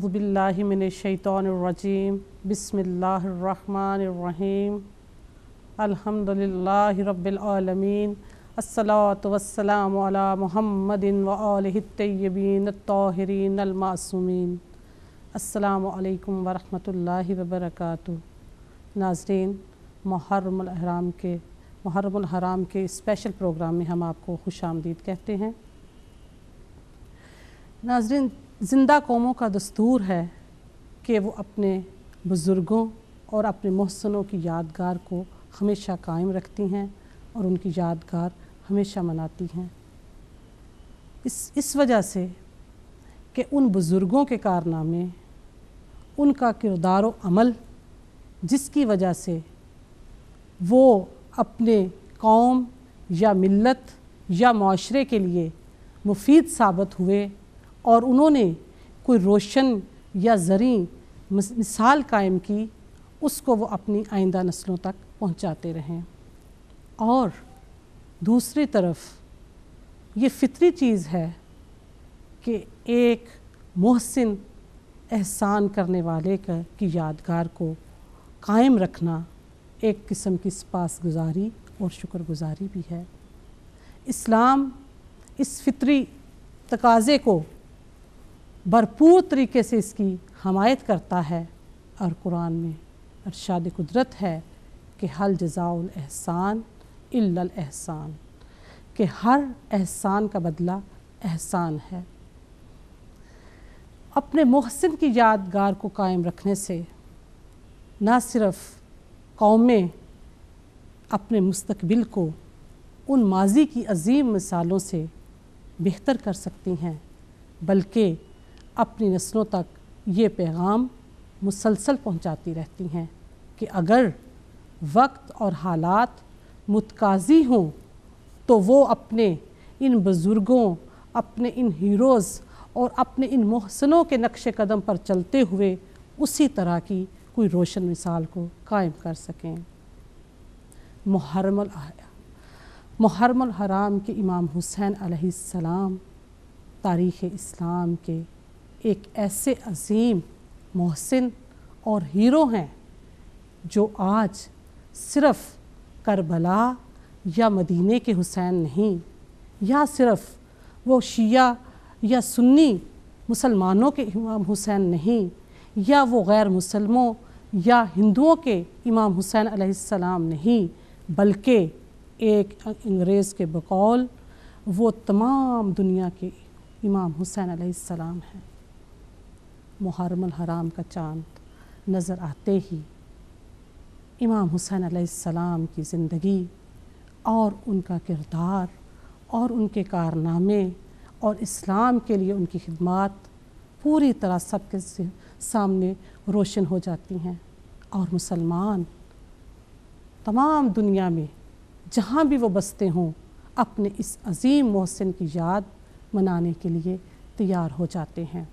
अऊज़ु बिल्लाहि मिनश्शैतानिर्रजीम बिस्मिल्लाहिर्रहमानिर्रहीम अल्हम्दुलिल्लाहि रब्बिल आलमीन अस्सलातु वस्सलामु अला मुहम्मदिन व आलिहि तय्यबीन अत्ताहिरीन अल-मासूमीन। अस्सलामु अलैकुम व रहमतुल्लाहि व बरकातुहू। नाज़रीन, मुहर्रमुल हराम के स्पेशल प्रोग्राम में हम आपको खुशामदीद कहते हैं। नाज़रीन, ज़िंदा कौमों का दस्तूर है कि वो अपने बुज़ुर्गों और अपने मोहसिनों की यादगार को हमेशा कायम रखती हैं और उनकी यादगार हमेशा मनाती हैं। इस वजह से कि उन बुज़ुर्गों के कारनामे, उनका किरदार व अमल, जिसकी वजह से वो अपने कौम या मिल्लत या माशरे के लिए मुफीद साबित हुए और उन्होंने कोई रोशन या ज़री मिसाल कायम की, उसको वो अपनी आइंदा नस्लों तक पहुंचाते रहें। और दूसरी तरफ ये फितरी चीज़ है कि एक मोहसिन एहसान करने वाले की यादगार को कायम रखना एक किस्म की सपासगुज़ारी और शुक्रगुज़ारी भी है। इस्लाम इस फितरी तकाज़े को भरपूर तरीके से इसकी हमायत करता है और कुरान में इरशाद कुदरत है कि हल जज़ाउल एहसान इल्लल एहसान, कि हर एहसान का बदला एहसान है। अपने मोहसिन की यादगार को कायम रखने से न सिर्फ़ कौमें अपने मुस्तकबिल को उन माजी की अजीम मिसालों से बेहतर कर सकती हैं, बल्कि अपनी नस्लों तक ये पैगाम मुसलसल पहुंचाती रहती हैं कि अगर वक्त और हालात मुतकाज़ी हों तो वो अपने इन बुज़ुर्गों, अपने इन हीरोज़ और अपने इन मोहसिनों के नक्श कदम पर चलते हुए उसी तरह की कोई रोशन मिसाल को कायम कर सकें। मुहर्रमुल हराम के इमाम हुसैन अलैहिस्सलाम तारीख़ इस्लाम के एक ऐसे अजीम मोहसिन और हीरो हैं जो आज सिर्फ़ करबला या मदीने के हुसैन नहीं, या सिर्फ़ वो शिया या सुन्नी मुसलमानों के इमाम हुसैन नहीं, या वो गैर मुसलमों या हिंदुओं के इमाम हुसैन अलैहिस्सलाम नहीं, बल्कि एक अंग्रेज़ के बकौल वो तमाम दुनिया के इमाम हुसैन अलैहिस्सलाम हैं। मुहर्रमुल हराम का चाँद नज़र आते ही इमाम हुसैन अलैहिस्सलाम की ज़िंदगी और उनका किरदार और उनके कारनामे और इस्लाम के लिए उनकी खिदमत पूरी तरह सबके सामने रोशन हो जाती हैं। और मुसलमान तमाम दुनिया में जहाँ भी वो बसते हों अपने इस अजीम मोहसिन की याद मनाने के लिए तैयार हो जाते हैं।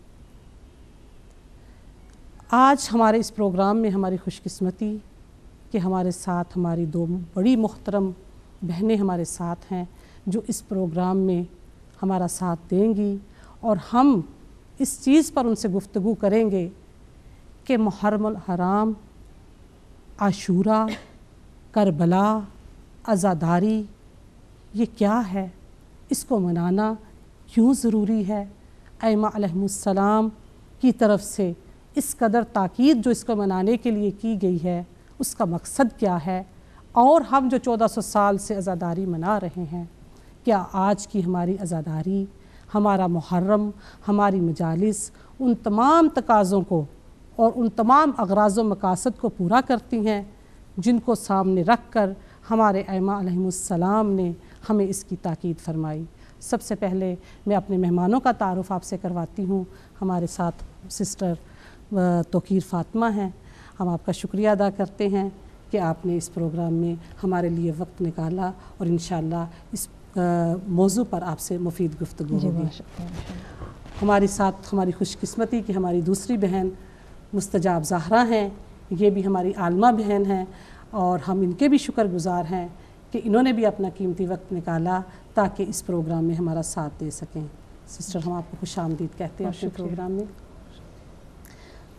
आज हमारे इस प्रोग्राम में हमारी खुशकिस्मती कि हमारे साथ हमारी दो बड़ी मोहतरम बहनें हमारे साथ हैं जो इस प्रोग्राम में हमारा साथ देंगी, और हम इस चीज़ पर उनसे गुफ्तगू करेंगे कि मुहर्रमुल हराम, आशूरा, करबला, अज़ादारी ये क्या है, इसको मनाना क्यों ज़रूरी है, आइमा अलैहिमुस्सलाम की तरफ से इस कदर ताकीद जो इसको मनाने के लिए की गई है उसका मकसद क्या है, और हम जो 1400 साल से अज़ादारी मना रहे हैं, क्या आज की हमारी अज़ादारी, हमारा मुहर्रम, हमारी मजालिस उन तमाम तकाज़ों को और उन तमाम अग़राज़ व मकासद को पूरा करती हैं जिनको सामने रख कर हमारे आइमा अलैहिमुस्सलाम ने हमें इसकी ताकीद फरमाई। सबसे पहले मैं अपने मेहमानों का तारुफ़ आपसे करवाती हूँ। हमारे साथ सिस्टर तोक़ीर फ़ातिमा हैं। हम आपका शुक्रिया अदा करते हैं कि आपने इस प्रोग्राम में हमारे लिए वक्त निकाला और इंशाअल्लाह इस मौजू पर आपसे मुफीद गुफ्तगू होगी। हमारे साथ हमारी खुशकिस्मती कि हमारी दूसरी बहन मुस्तजाब ज़हरा हैं, ये भी हमारी आलमा बहन हैं और हम इनके भी शुक्रगुज़ार हैं कि इन्होंने भी अपना कीमती वक्त निकाला ताकि इस प्रोग्राम में हमारा साथ दे सकें। सिस्टर, हम आपको खुशामदीद कहते हैं अपने प्रोग्राम में।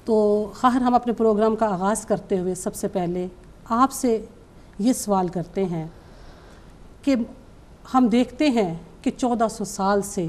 تو خواہر ہم اپنے پروگرام کا آغاز کرتے ہوئے سب سے پہلے آپ سے یہ سوال کرتے ہیں کہ ہم دیکھتے ہیں کہ 1400 سال سے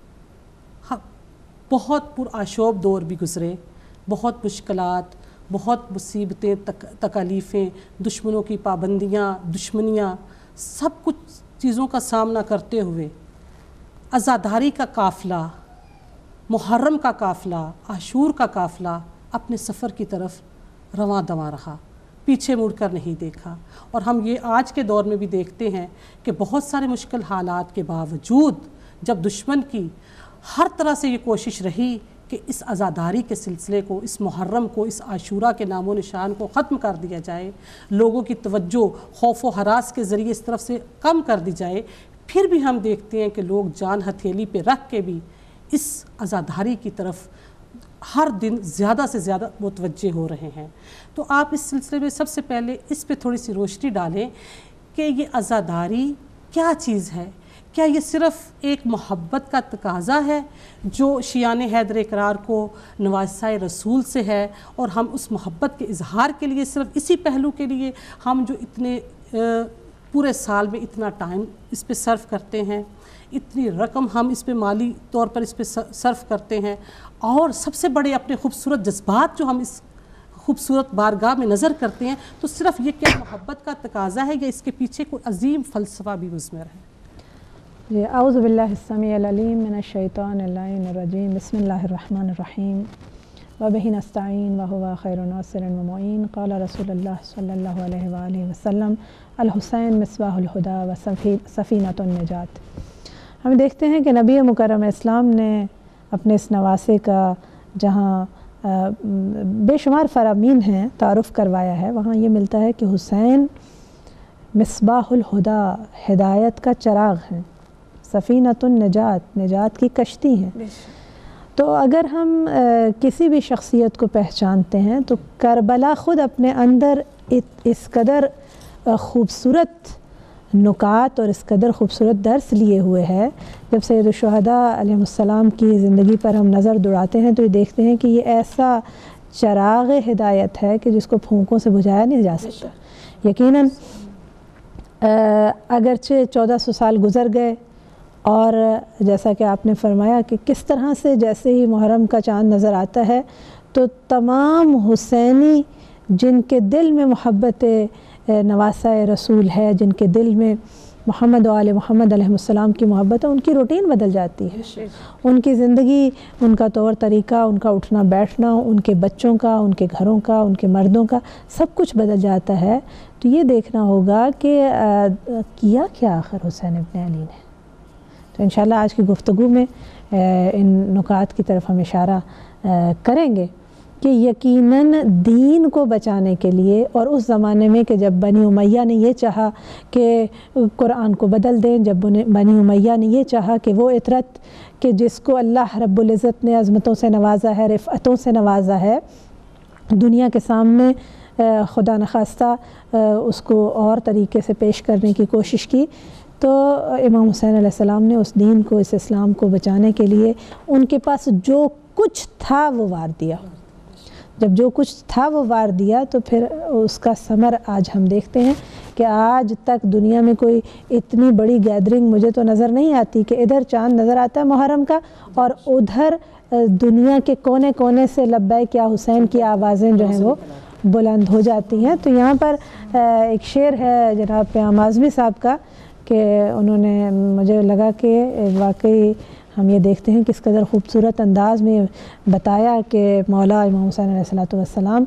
بہت پرآشوب دور بھی گزرے، بہت مشکلات، بہت مصیبتیں، تکالیفیں، دشمنوں کی پابندیاں، دشمنیاں، سب کچھ چیزوں کا سامنا کرتے ہوئے عزاداری کا قافلہ، محرم کا قافلہ، عاشور کا قافلہ اپنے سفر کی طرف رواں دواں رہا، پیچھے مڑ کر نہیں دیکھا۔ اور ہم یہ آج کے دور میں بھی دیکھتے ہیں کہ بہت سارے مشکل حالات کے باوجود جب دشمن کی ہر طرح سے یہ کوشش رہی کہ اس عزاداری کے سلسلے کو، اس محرم کو، اس عاشورہ کے نام و نشان کو ختم کر دیا جائے، لوگوں کی توجہ خوف و ہراس کے ذریعے اس طرف سے کم کر دی جائے، پھر بھی ہم دیکھتے ہیں کہ لوگ جان ہتھیلی پہ رکھ کے بھی اس عزاداری کی طرف ہر دن زیادہ سے زیادہ متوجہ ہو رہے ہیں۔ تو آپ اس سلسلے میں سب سے پہلے اس پہ تھوڑی سی روشنی ڈالیں کہ یہ عزاداری کیا چیز ہے؟ کیا یہ صرف ایک محبت کا تقاضا ہے جو شیعان حیدر اقرار کو نواسۂ رسول سے ہے، اور ہم اس محبت کے اظہار کے لیے صرف اسی پہلو کے لیے ہم جو اتنے پورے سال میں اتنا ٹائم اس پہ صرف کرتے ہیں، اتنی رقم ہم اس پہ مالی طور پر اس پہ صرف کرتے ہیں، اور سب سے بڑے اپنے خوبصورت جذبات جو ہم اس خوبصورت بارگاہ میں نظر کرتے ہیں، تو صرف یہ کیا محبت کا تقاضا ہے یا اس کے پیچھے کوئی عظیم فلسفہ بھی مضمر ہے؟ اعوذ باللہ السمیع العلیم من الشیطان اللعین الرجیم، بسم اللہ الرحمن الرحیم، وبہ نستعین وہو خیر ناصر ومعین۔ قال رسول اللہ صلی اللہ علیہ وآلہ وسلم الحسین مصباح الہدی و سفینۃ النجات۔ ہم دیکھتے ہیں کہ نبی مکرم اسلام نے اپنے اس نواسے کا جہاں بے شمار فرامین ہیں تعارف کروایا ہے، وہاں یہ ملتا ہے کہ حسین مصباح الہدی، ہدایت کا چراغ ہیں، سفینۃ النجات، نجات کی کشتی ہیں۔ تو اگر ہم کسی بھی شخصیت کو پہچانتے ہیں تو کربلا خود اپنے اندر اس قدر خوبصورت نکات اور اس قدر خوبصورت درس لیے ہوئے ہے۔ جب سید الشہداء علیہ السلام کی زندگی پر ہم نظر دوڑاتے ہیں تو یہ دیکھتے ہیں کہ یہ ایسا چراغ ہدایت ہے کہ جس کو پھونکوں سے بجھایا نہیں جا سکتا۔ یقیناً اگرچہ 1400 سال گزر گئے، اور جیسا کہ آپ نے فرمایا کہ کس طرح سے جیسے ہی محرم کا چاند نظر آتا ہے تو تمام حسینی جن کے دل میں محبت نواسۂ رسول ہے، جن کے دل میں محمد و آل محمد علیہ السلام کی محبت ہے، ان کی روٹین بدل جاتی ہے، ان کی زندگی، ان کا طور طریقہ، ان کا اٹھنا بیٹھنا، ان کے بچوں کا، ان کے گھروں کا، ان کے مردوں کا، سب کچھ بدل جاتا ہے۔ تو یہ دیکھنا ہوگا کہ کیا کیا آخر حسین ابن علی نے۔ تو انشاءاللہ آج کی گفتگو میں ان نکات کی طرف ہم اشارہ کریں گے کہ یقیناً دین کو بچانے کے لیے، اور اس زمانے میں کہ جب بنی امیہ نے یہ چاہا کہ قرآن کو بدل دیں، جب بنی امیہ نے یہ چاہا کہ وہ اطرت کہ جس کو اللہ رب العزت نے عظمتوں سے نوازا ہے، رفعتوں سے نوازا ہے، دنیا کے سامنے خدا نخواستہ اس کو اور طریقے سے پیش کرنے کی کوشش کی، تو امام حسین علیہ السلام نے اس دین کو، اس اسلام کو بچانے کے لیے ان کے پاس جو کچھ تھا وہ وار دیا۔ جب جو کچھ تھا وہ وار دیا تو پھر اس کا ثمر آج ہم دیکھتے ہیں کہ آج تک دنیا میں کوئی اتنی بڑی گیدرنگ مجھے تو نظر نہیں آتی کہ ادھر چاند نظر آتا ہے محرم کا اور ادھر دنیا کے کونے کونے سے لبیک یا حسین کی آوازیں جو ہیں وہ بلند ہو جاتی ہیں۔ تو یہاں پر ایک شعر ہے جناب پیام اعظمی صاحب کا کہ انہوں نے، مجھے لگا کہ واقعی ہم یہ دیکھتے ہیں کس قدر خوبصورت انداز میں بتایا کہ مولا امام حسین علیہ السلام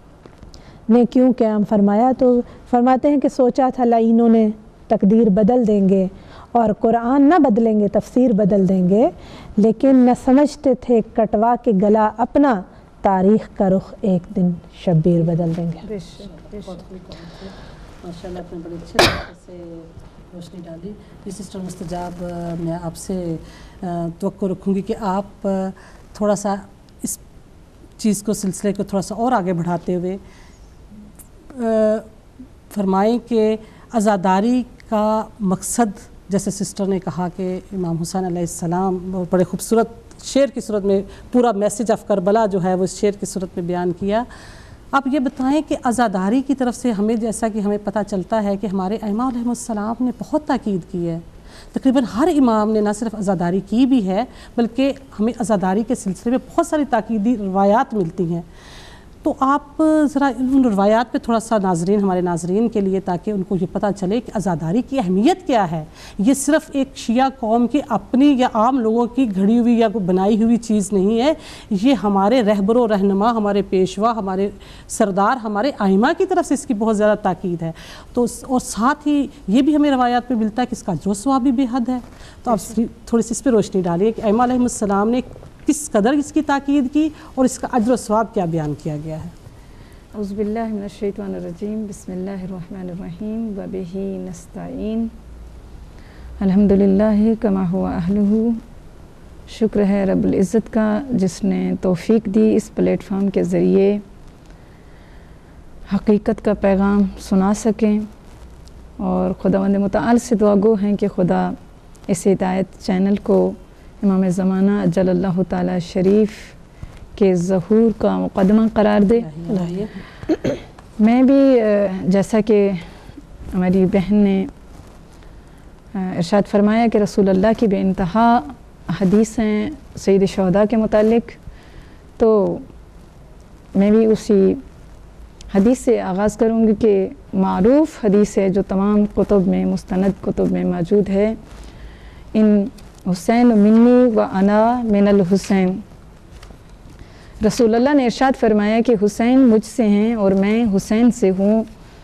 نے کیوں قیام فرمایا۔ تو فرماتے ہیں کہ سوچا تھا لعینوں نے تقدیر بدل دیں گے اور قرآن نہ بدلیں گے، تفسیر بدل دیں گے، لیکن نہ سمجھتے تھے کٹوا کے گلا اپنا، تاریخ کا رخ ایک دن شبیر بدل دیں گے۔ ماشاءاللہ آپ نے بڑے اچھے طریقے سے روشنی ڈالی۔ جی سسٹر مستجاب، میں آپ سے توقع رکھوں گی کہ آپ تھوڑا سا اس چیز کو، سلسلے کو تھوڑا سا اور آگے بڑھاتے ہوئے فرمائیں کہ عزاداری کا مقصد، جیسے سسٹر نے کہا کہ امام حسین علیہ السلام بڑے خوبصورت شعر کی صورت میں پورا میسیج آف کربلا جو ہے وہ اس شعر کی صورت میں بیان کیا۔ آپ یہ بتائیں کہ عزاداری کی طرف سے ہمیں جیسا کہ ہمیں پتہ چلتا ہے کہ ہمارے ائمہ علیہم السلام نے بہت تاکید کی ہے، تقریباً ہر امام نے نہ صرف عزاداری کی بھی ہے بلکہ ہمیں عزاداری کے سلسلے میں بہت ساری تاکیدی روایات ملتی ہیں۔ تو آپ ذرا ان روایات پہ تھوڑا سا ناظرین، ہمارے ناظرین کے لیے، تاکہ ان کو یہ پتہ چلے کہ عزاداری کی اہمیت کیا ہے۔ یہ صرف ایک شیعہ قوم کی اپنی یا عام لوگوں کی گھڑی ہوئی یا بنائی ہوئی چیز نہیں ہے، یہ ہمارے رہبر و رہنما، ہمارے پیشوا، ہمارے سردار، ہمارے ائمہ کی طرف سے اس کی بہت زیادہ تاکید ہے۔ تو اور ساتھ ہی یہ بھی ہمیں روایات میں ملتا ہے کہ اس کا اجر و ثواب بھی بے حد ہے۔ تو آپ تھوڑی سی اس پہ روشنی ڈالیے کہ ائمہ علیہم السلام نے کس قدر اس کی تاکید کی اور اس کا اجر و ثواب کیا بیان کیا گیا ہے۔ اعوذ باللہ من الشیطان الرجیم، بسم اللہ الرحمن الرحیم، وبہ نستعین، الحمدللہ کما ہوا اہلہ۔ شکر ہے رب العزت کا جس نے توفیق دی اس پلیٹ فارم کے ذریعے حقیقت کا پیغام سنا سکیں، اور خداوند متعال سے دعا گو ہیں کہ خدا اس ہدایت چینل کو امام زمانہ اجل اللہ تعالی شریف کے ظہور کا مقدمہ قرار دے۔ میں بھی جیسا کہ ہماری بہن نے ارشاد فرمایا کہ رسول اللہ کی بے انتہا حدیث ہیں سید شہداء کے متعلق، تو میں بھی اسی حدیث سے آغاز کروں گی کہ معروف حدیث ہے جو تمام کتب میں، مستند کتب میں موجود ہے، ان حسین منی و انا من الحسین۔ رسول اللہ نے ارشاد فرمایا کہ حسین مجھ سے ہیں اور میں حسین سے ہوں۔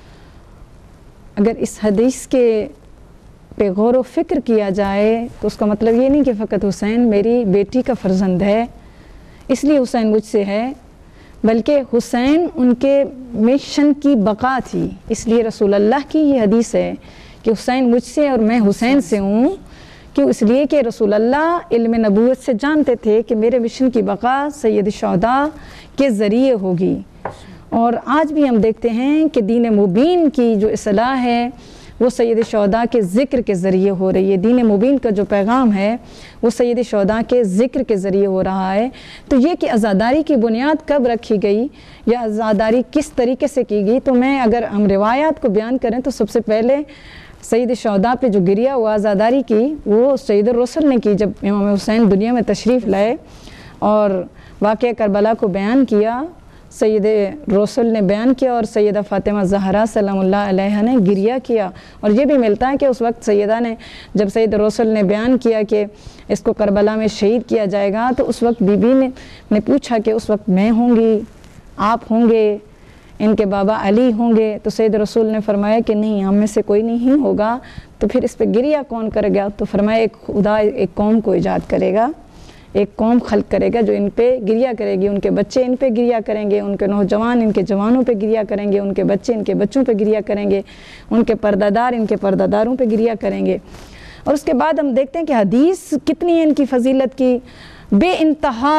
اگر اس حدیث کے پہ غور و فکر کیا جائے تو اس کا مطلب یہ نہیں کہ فقط حسین میری بیٹی کا فرزند ہے اس لیے حسین مجھ سے ہے، بلکہ حسین ان کے مشن کی بقا تھی، اس لیے رسول اللہ کی یہ حدیث ہے کہ حسین مجھ سے اور میں حسین سے ہوں، کیوں؟ اس لیے کہ رسول اللہ علم نبوت سے جانتے تھے کہ میرے مشن کی بقا سید شہداء کے ذریعے ہوگی۔ اور آج بھی ہم دیکھتے ہیں کہ دین مبین کی جو اصلاح ہے وہ سید شہداء کے ذکر کے ذریعے ہو رہی ہے، دین مبین کا جو پیغام ہے وہ سید شہداء کے ذکر کے ذریعے ہو رہا ہے۔ تو یہ کہ عزاداری کی بنیاد کب رکھی گئی یا عزاداری کس طریقے سے کی گئی، تو میں اگر ہم روایات کو بیان کریں تو سب سے پہلے سید شہداء پہ جو گریہ ہوا عزاداری کی وہ سید الرسل نے کی، جب امام حسین دنیا میں تشریف لائے اور واقعہ کربلا کو بیان کیا، سید رسول نے بیان کیا اور سیدہ فاطمہ زہرا سلام اللہ علیہا نے گریہ کیا۔ اور یہ بھی ملتا ہے کہ اس وقت سیدہ نے، جب سید رسول نے بیان کیا کہ اس کو کربلا میں شہید کیا جائے گا، تو اس وقت بی بی نے پوچھا کہ اس وقت میں ہوں گی، آپ ہوں گے، ان کے بابا علی ہوں گے؟ تو سید رسول نے فرمایا کہ نہیں، ہم میں سے کوئی نہیں ہوگا۔ تو پھر اس پہ گریہ کون کرے گا؟ تو فرمایا ایک خدا ایک قوم کو ایجاد کرے گا، ایک قوم خلق کرے گا جو ان پہ گریہ کرے گی، ان کے بچے ان پہ گریہ کریں گے، ان کے نوجوان ان کے جوانوں پہ گریہ کریں گے، ان کے بچے ان کے بچوں پہ گریہ کریں گے، ان کے پردہ دار ان کے پردہ داروں پہ گریہ کریں گے۔ اور اس کے بعد ہم دیکھتے ہیں کہ حدیث کتنی ہے ان کی فضیلت کی، بے انتہا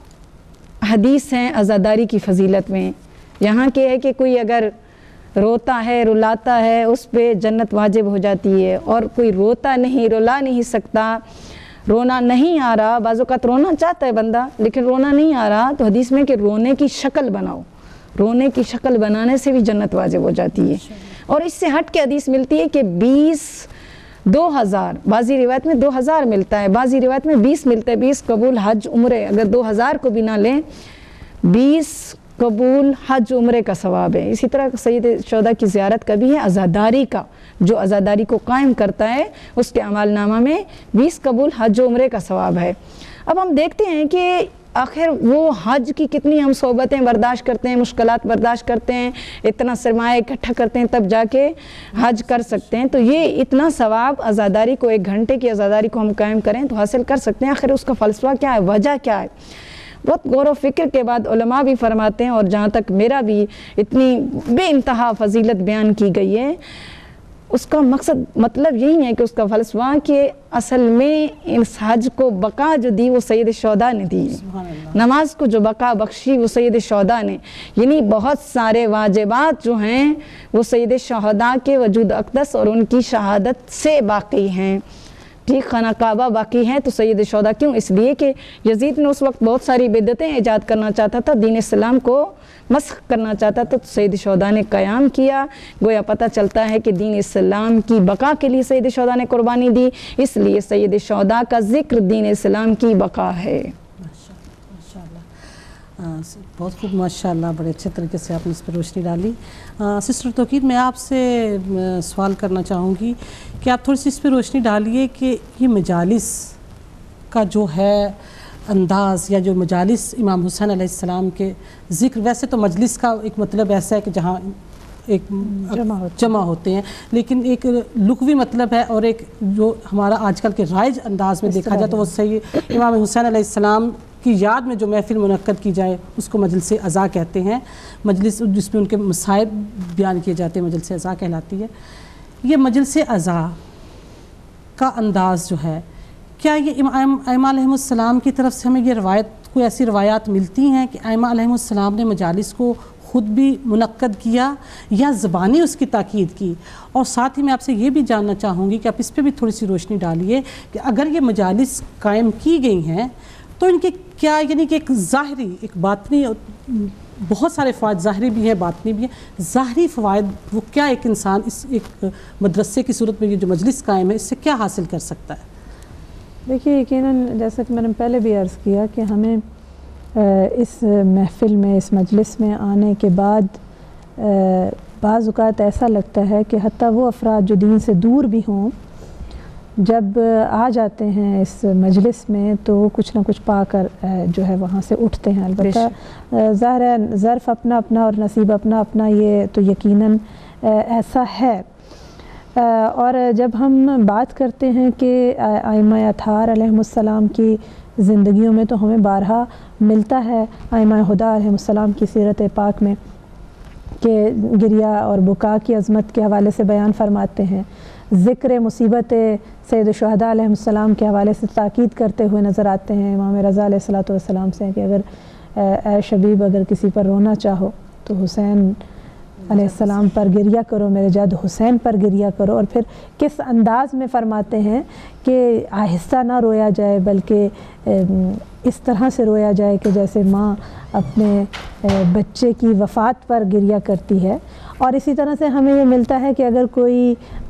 حدیث ہیں عزاداری کی فضیلت میں۔ یہاں کہ ہے کہ کوئی اگر روتا ہے، رلاتا ہے، اس پہ جنت واجب ہو جاتی ہے، اور کوئی روتا نہیں، رلا نہیں سکتا، رونا نہیں آ رہا، بعض اوقات رونا چاہتا ہے بندہ لیکن رونا نہیں آ رہا، تو حدیث میں کہ رونے کی شکل بناؤ، رونے کی شکل بنانے سے بھی جنت واجب ہو جاتی ہے۔ اور اس سے ہٹ کے حدیث ملتی ہے کہ 2000 بعضی روایت میں 2000 ملتا ہے، بعضی روایت میں 20 ملتا ہے، 20 قبول حج عمرے، اگر 2000 کو بھی نہ لیں 20 قبول حج عمرے کا ثواب ہے۔ اسی طرح سید شہداء کی زیارت کا بھی ہے، عزاداری کا، جو عزاداری کو قائم کرتا ہے اس کے اعمال نامہ میں 20 قبول حج عمرے کا ثواب ہے۔ اب ہم دیکھتے ہیں کہ آخر وہ حج کی کتنی ہم صحبتیں برداشت کرتے ہیں، مشکلات برداشت کرتے ہیں، اتنا سرمایہ اکٹھا کرتے ہیں تب جا کے حج کر سکتے ہیں، تو یہ اتنا ثواب عزاداری کو، 1 گھنٹے کی عزاداری کو ہم قائم کریں تو حاصل کر سکتے ہیں۔ آخر اس کا فلسفہ کیا ہے، وجہ کیا ہے؟ بہت غور و فکر کے بعد علماء بھی فرماتے ہیں، اور جہاں تک میرا بھی اتنی بے انتہا فضیلت بیان کی گئی ہے، اس کا مقصد مطلب یہی ہے کہ اس کا فلسفہ کہ اصل میں اس حج کو بقا جو دی وہ سید شہداء نے دی، نماز کو جو بقا بخشی وہ سید شہداء نے، یعنی بہت سارے واجبات جو ہیں وہ سید شہداء کے وجود اقدس اور ان کی شہادت سے باقی ہیں۔ ٹھیک خانہ کعبہ باقی ہے تو سید شہداء کیوں؟ اس لیے کہ یزید نے اس وقت بہت ساری بدعتیں ایجاد کرنا چاہتا تھا، دین اسلام کو مسخ کرنا چاہتا تھا، تو سید شہداء نے قیام کیا. گویا پتہ چلتا ہے کہ دین اسلام کی بقا کے لیے سید شہداء نے قربانی دی، اس لیے سید شہداء کا ذکر دین اسلام کی بقا ہے. بہت خوب، ماشاءاللہ، بڑے اچھے طریقے سے آپ نے اس پر روشنی ڈالی. سسٹر توقیر، میں آپ سے سوال کرنا چاہوں گی کہ آپ تھوڑی سی اس پہ روشنی ڈالیے کہ یہ مجالس کا جو ہے انداز، یا جو مجالس امام حسین علیہ السلام کے ذکر، ویسے تو مجلس کا ایک مطلب ایسا ہے کہ جہاں ایک جمع ہوتے ہیں، لیکن ایک لغوی مطلب ہے، اور ایک جو ہمارا آج کل کے رائج انداز میں دیکھا جائے تو وہ صحیح امام حسین علیہ السلام کی یاد میں جو محفل منعقد کی جائے اس کو مجلس عزا کہتے ہیں. مجلس جس میں ان کے مصائب بیان کیے جاتے ہیں مجلس عزا کہلاتی ہے. یہ مجلس عزا کا انداز جو ہے، کیا یہ ائمہ علیہم السلام کی طرف سے ہمیں یہ روایت، کوئی ایسی روایات ملتی ہیں کہ ائمہ علیہم السلام نے مجالس کو خود بھی منعقد کیا یا زبانی اس کی تاکید کی؟ اور ساتھ ہی میں آپ سے یہ بھی جاننا چاہوں گی کہ آپ اس پہ بھی تھوڑی سی روشنی ڈالیے کہ اگر یہ مجالس قائم کی گئی ہیں تو ان کے کیا، یعنی کہ ایک ظاہری، ایک باطنی، بہت سارے فوائد ظاہری بھی ہیں باطنی بھی ہیں. ظاہری فوائد وہ کیا ایک انسان اس ایک مدرسے کی صورت میں یہ جو مجلس قائم ہے اس سے کیا حاصل کر سکتا ہے؟ دیکھیے، یقیناً جیسا کہ میں نے پہلے بھی عرض کیا کہ ہمیں اس محفل میں، اس مجلس میں آنے کے بعد بعض اوقات ایسا لگتا ہے کہ حتیٰ وہ افراد جو دین سے دور بھی ہوں، جب آ جاتے ہیں اس مجلس میں تو وہ کچھ نہ کچھ پا کر جو ہے وہاں سے اٹھتے ہیں. البتہ ظاہر ہے ظرف اپنا اپنا اور نصیب اپنا اپنا، یہ تو یقیناً ایسا ہے. اور جب ہم بات کرتے ہیں کہ ائمہ اطہار علیہم السلام کی زندگیوں میں، تو ہمیں بارہا ملتا ہے ائمہ ہدیٰ علیہم السلام کی سیرت پاک میں کہ گریہ اور بکا کی عظمت کے حوالے سے بیان فرماتے ہیں، ذکر مصیبت سید الشہداء علیہ السلام کے حوالے سے تاکید کرتے ہوئے نظر آتے ہیں امام رضا علیہ السلام سے کہ اگر اے شبیب اگر کسی پر رونا چاہو تو حسین علیہ السلام پر گریہ کرو، میرے جد حسین پر گریہ کرو. اور پھر کس انداز میں فرماتے ہیں کہ آہستہ نہ رویا جائے بلکہ اس طرح سے رویا جائے کہ جیسے ماں اپنے بچے کی وفات پر گریہ کرتی ہے. اور اسی طرح سے ہمیں یہ ملتا ہے کہ اگر کوئی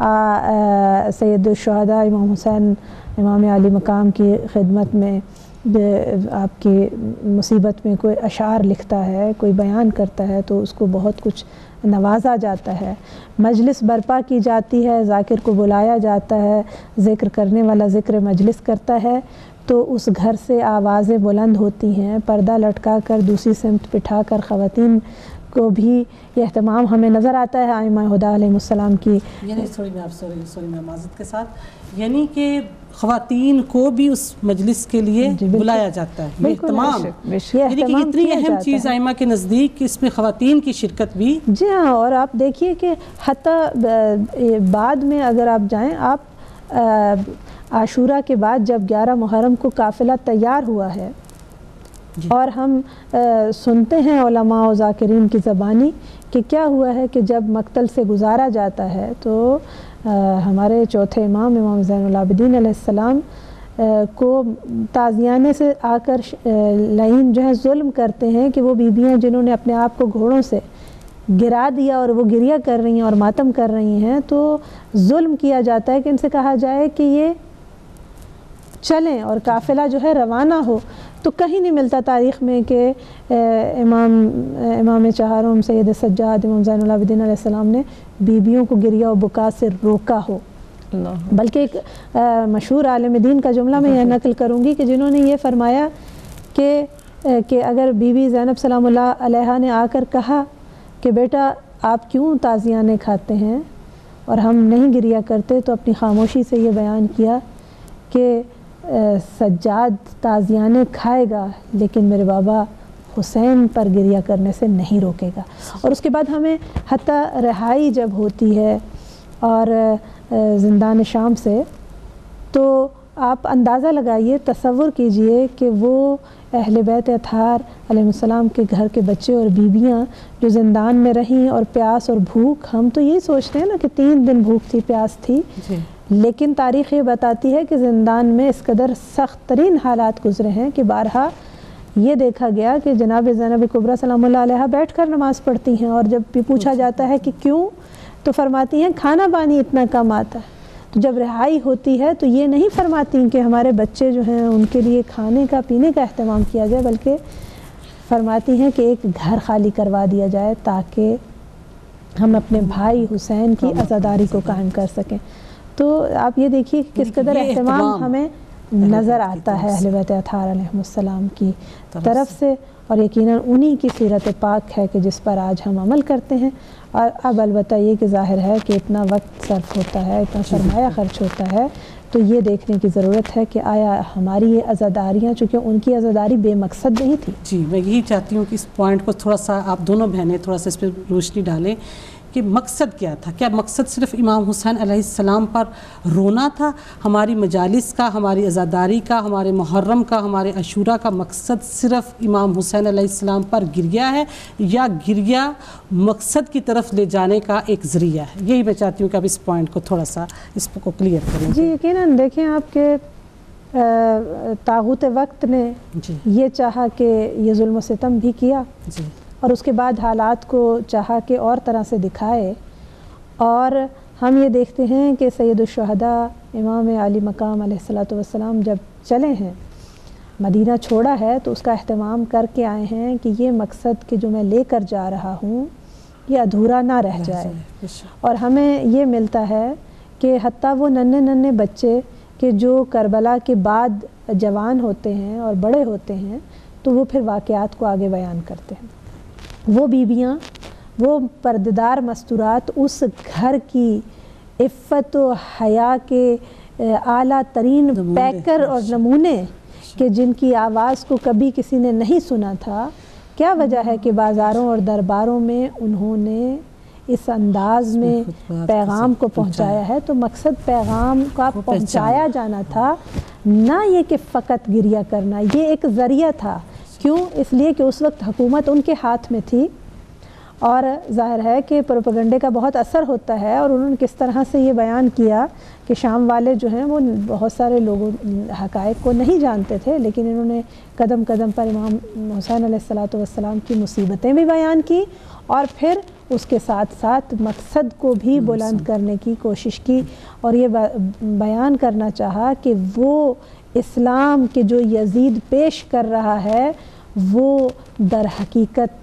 سید الشہداء امام حسین امام علی مقام کی خدمت میں آپ کی مصیبت میں کوئی اشعار لکھتا ہے، کوئی بیان کرتا ہے، تو اس کو بہت کچھ نوازا جاتا ہے. مجلس برپا کی جاتی ہے، ذاکر کو بلایا جاتا ہے، ذکر کرنے والا ذکر مجلس کرتا ہے، تو اس گھر سے آوازیں بلند ہوتی ہیں. پردہ لٹکا کر دوسری سمت بٹھا کر خواتین کو بھی یہ اہتمام ہمیں نظر آتا ہے ائمہ ہدیٰ علیہم السلام کی. یعنی سوری میں معذرت کے ساتھ، یعنی کہ خواتین کو بھی اس مجلس کے لیے بلایا جاتا ہے. یہ اہتمام، یعنی کہ اتنی اہم چیز ائمہ کے نزدیک کہ اس میں خواتین کی شرکت بھی. جی ہاں، اور آپ دیکھیے کہ حتیٰ بعد میں اگر آپ جائیں، آپ عاشورہ کے بعد جب 11 محرم کو قافلہ تیار ہوا ہے اور ہم سنتے ہیں علماء و ذاکرین کی زبانی کہ کیا ہوا ہے کہ جب مقتل سے گزارا جاتا ہے تو ہمارے چوتھے امام امام زین العابدین علیہ السلام کو تازیانے سے آ کر لعین جو ہے ظلم کرتے ہیں کہ وہ بیویاں جنہوں نے اپنے آپ کو گھوڑوں سے گرا دیا اور وہ گریہ کر رہی ہیں اور ماتم کر رہی ہیں، تو ظلم کیا جاتا ہے کہ ان سے کہا جائے کہ یہ چلیں اور قافلہ جو ہے روانہ ہو. تو کہیں نہیں ملتا تاریخ میں کہ امام چہارم سید سجاد امام زین العابدین علیہ السلام نے بیویوں کو گریہ و بکا سے روکا ہو. بلکہ ایک مشہور عالم دین کا جملہ میں یہ نقل کروں گی کہ جنہوں نے یہ فرمایا کہ اگر بیوی زینب سلام اللہ علیہا نے آ کر کہا کہ بیٹا آپ کیوں تازیانے کھاتے ہیں اور ہم نہیں گریہ کرتے، تو اپنی خاموشی سے یہ بیان کیا کہ سجاد تازیانے کھائے گا لیکن میرے بابا حسین پر گریہ کرنے سے نہیں روکے گا. اور اس کے بعد ہمیں حتیٰ رہائی جب ہوتی ہے اور زندان شام سے، تو آپ اندازہ لگائیے، تصور کیجئے کہ وہ اہل بیت اطہار علیہ السلام کے گھر کے بچے اور بیویاں جو زندان میں رہیں اور پیاس اور بھوک، ہم تو یہی سوچتے ہیں نا کہ 3 دن بھوک تھی، پیاس تھی، لیکن تاریخ یہ بتاتی ہے کہ زندان میں اس قدر سخت ترین حالات گزرے ہیں کہ بارہا یہ دیکھا گیا کہ جناب زینب کبریٰ سلام اللہ علیہ بیٹھ کر نماز پڑھتی ہیں، اور جب بھی پوچھا جاتا ہے کہ کیوں تو فرماتی ہیں کھانا پانی اتنا کم آتا ہے۔ تو جب رہائی ہوتی ہے تو یہ نہیں فرماتی کہ ہمارے بچے جو ہیں ان کے لیے کھانے کا پینے کا اہتمام کیا جائے، بلکہ فرماتی ہیں کہ ایک گھر خالی کروا دیا جائے تاکہ ہم اپنے بھائی حسین کی عزاداری کو قائم کر سکیں۔ تو آپ یہ دیکھیے کہ کس قدر اہتمام ہمیں نظر آتا ہے اہل بیت اطہار علیہ السلام کی طرف سے، اور یقیناً انہی کی سیرت پاک ہے کہ جس پر آج ہم عمل کرتے ہیں۔ اور اب البتہ یہ کہ ظاہر ہے کہ اتنا وقت صرف ہوتا ہے، اتنا سرمایہ خرچ ہوتا ہے، تو یہ دیکھنے کی ضرورت ہے کہ آیا ہماری یہ عزاداریاں، چونکہ ان کی عزاداری بے مقصد نہیں تھی۔ جی میں یہی چاہتی ہوں کہ اس پوائنٹ کو تھوڑا سا آپ دونوں بہنیں تھوڑا سا اس پہ روشنی ڈالیں کہ مقصد کیا تھا؟ کیا مقصد صرف امام حسین علیہ السلام پر رونا تھا؟ ہماری مجالس کا، ہماری عزاداری کا، ہمارے محرم کا، ہمارے عاشورہ کا مقصد صرف امام حسین علیہ السلام پر گریہ ہے، یا گریہ مقصد کی طرف لے جانے کا ایک ذریعہ ہے؟ یہی میں چاہتی ہوں کہ آپ اس پوائنٹ کو تھوڑا سا اس کو کلیئر کریں۔ جی یقیناً دیکھیں آپ کے طاغوت وقت نے یہ چاہا کہ یہ ظلم و ستم بھی کیا، اور اس کے بعد حالات کو چاہا کہ اور طرح سے دکھائے، اور ہم یہ دیکھتے ہیں کہ سید الشہداء امام علی مقام علیہ السلام جب چلے ہیں، مدینہ چھوڑا ہے، تو اس کا اہتمام کر کے آئے ہیں کہ یہ مقصد کہ جو میں لے کر جا رہا ہوں یہ ادھورا نہ رہ جائے۔ اور ہمیں یہ ملتا ہے کہ حتیٰ وہ ننھے بچے کہ جو کربلا کے بعد جوان ہوتے ہیں اور بڑے ہوتے ہیں، تو وہ پھر واقعات کو آگے بیان کرتے ہیں۔ وہ بیویاں، وہ پردیدار مستورات اس گھر کی عفت و حیا کے اعلیٰ ترین پیکر اور نمونے کہ جن کی آواز کو کبھی کسی نے نہیں سنا تھا، کیا وجہ ہے کہ بازاروں اور درباروں میں انہوں نے اس انداز میں پیغام کو پہنچایا ہے؟ تو مقصد پیغام کا پہنچایا جانا تھا، نہ یہ کہ فقط گریہ کرنا، یہ ایک ذریعہ تھا۔ کیوں؟ اس لیے کہ اس وقت حکومت ان کے ہاتھ میں تھی، اور ظاہر ہے کہ پروپیگنڈے کا بہت اثر ہوتا ہے، اور انہوں نے کس طرح سے یہ بیان کیا کہ شام والے جو ہیں وہ بہت سارے لوگوں حقائق کو نہیں جانتے تھے، لیکن انہوں نے قدم قدم پر امام حسین علیہ السلام کی مصیبتیں بھی بیان کی، اور پھر اس کے ساتھ ساتھ مقصد کو بھی بلند کرنے کی کوشش کی، اور یہ بیان کرنا چاہا کہ وہ اسلام کے جو یزید پیش کر رہا ہے وہ در حقیقت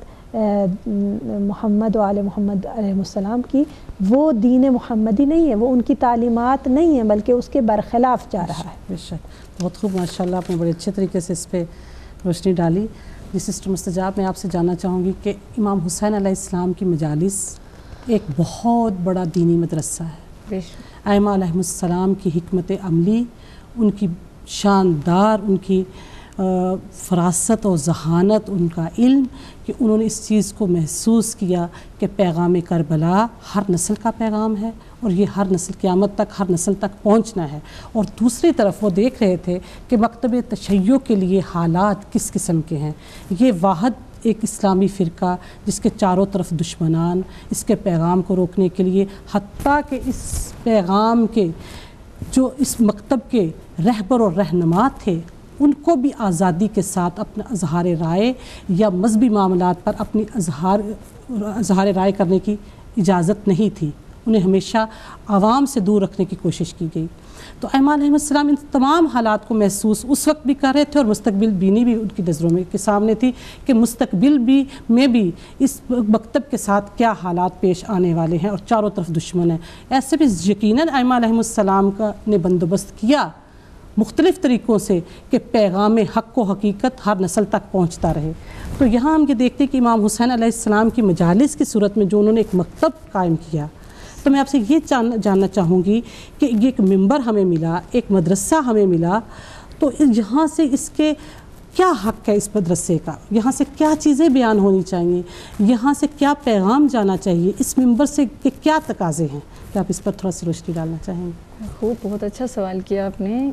محمد و آل محمد علیہ السلام کی وہ دین محمدی نہیں ہے، وہ ان کی تعلیمات نہیں ہیں، بلکہ اس کے برخلاف جا رہا ہے۔ بے شک، بہت خوب، ماشاءاللہ آپ نے بڑے اچھے طریقے سے اس پہ روشنی ڈالی۔ جی سسٹر مستجاب، میں آپ سے جاننا چاہوں گی کہ امام حسین علیہ السلام کی مجالس ایک بہت بڑا دینی مدرسہ ہے۔ ائمہ علیہ السلام کی حکمت عملی، ان کی شاندار، ان کی فراست و ذہانت، ان کا علم، کہ انہوں نے اس چیز کو محسوس کیا کہ پیغام کربلا ہر نسل کا پیغام ہے، اور یہ ہر نسل قیامت تک ہر نسل تک پہنچنا ہے۔ اور دوسری طرف وہ دیکھ رہے تھے کہ مکتب تشیع کے لیے حالات کس قسم کے ہیں۔ یہ واحد ایک اسلامی فرقہ جس کے چاروں طرف دشمنان، اس کے پیغام کو روکنے کے لیے، حتیٰ کہ اس پیغام کے جو اس مکتب کے رہبر اور رہنما تھے، ان کو بھی آزادی کے ساتھ اپنا اظہار رائے یا مذہبی معاملات پر اپنی اظہار رائے کرنے کی اجازت نہیں تھی، انہیں ہمیشہ عوام سے دور رکھنے کی کوشش کی گئی۔ تو ائمہ علیہ السلام ان تمام حالات کو محسوس اس وقت بھی کر رہے تھے، اور مستقبل بینی بھی ان کی نظروں میں کے سامنے تھی کہ مستقبل میں بھی اس مکتب کے ساتھ کیا حالات پیش آنے والے ہیں، اور چاروں طرف دشمن ہیں۔ ایسے بھی یقیناً ائمہ علیہ السلام نے بندوبست کیا مختلف طریقوں سے کہ پیغام حق و حقیقت ہر نسل تک پہنچتا رہے۔ تو یہاں ہم یہ دیکھتے ہیں کہ امام حسین علیہ السلام کی مجالس کی صورت میں جو انہوں نے ایک مکتب قائم کیا، تو میں آپ سے یہ جاننا چاہوں گی کہ یہ ایک ممبر ہمیں ملا، ایک مدرسہ ہمیں ملا، تو یہاں سے اس کے کیا حق ہے، اس مدرسے کا یہاں سے کیا چیزیں بیان ہونی چاہیے، یہاں سے کیا پیغام جانا چاہیے، اس ممبر سے کیا تقاضے ہیں؟ کہ آپ اس پر تھوڑا سی روشنی ڈالنا چاہیں گے؟ خوب، بہت اچھا سوال کیا آپ نے۔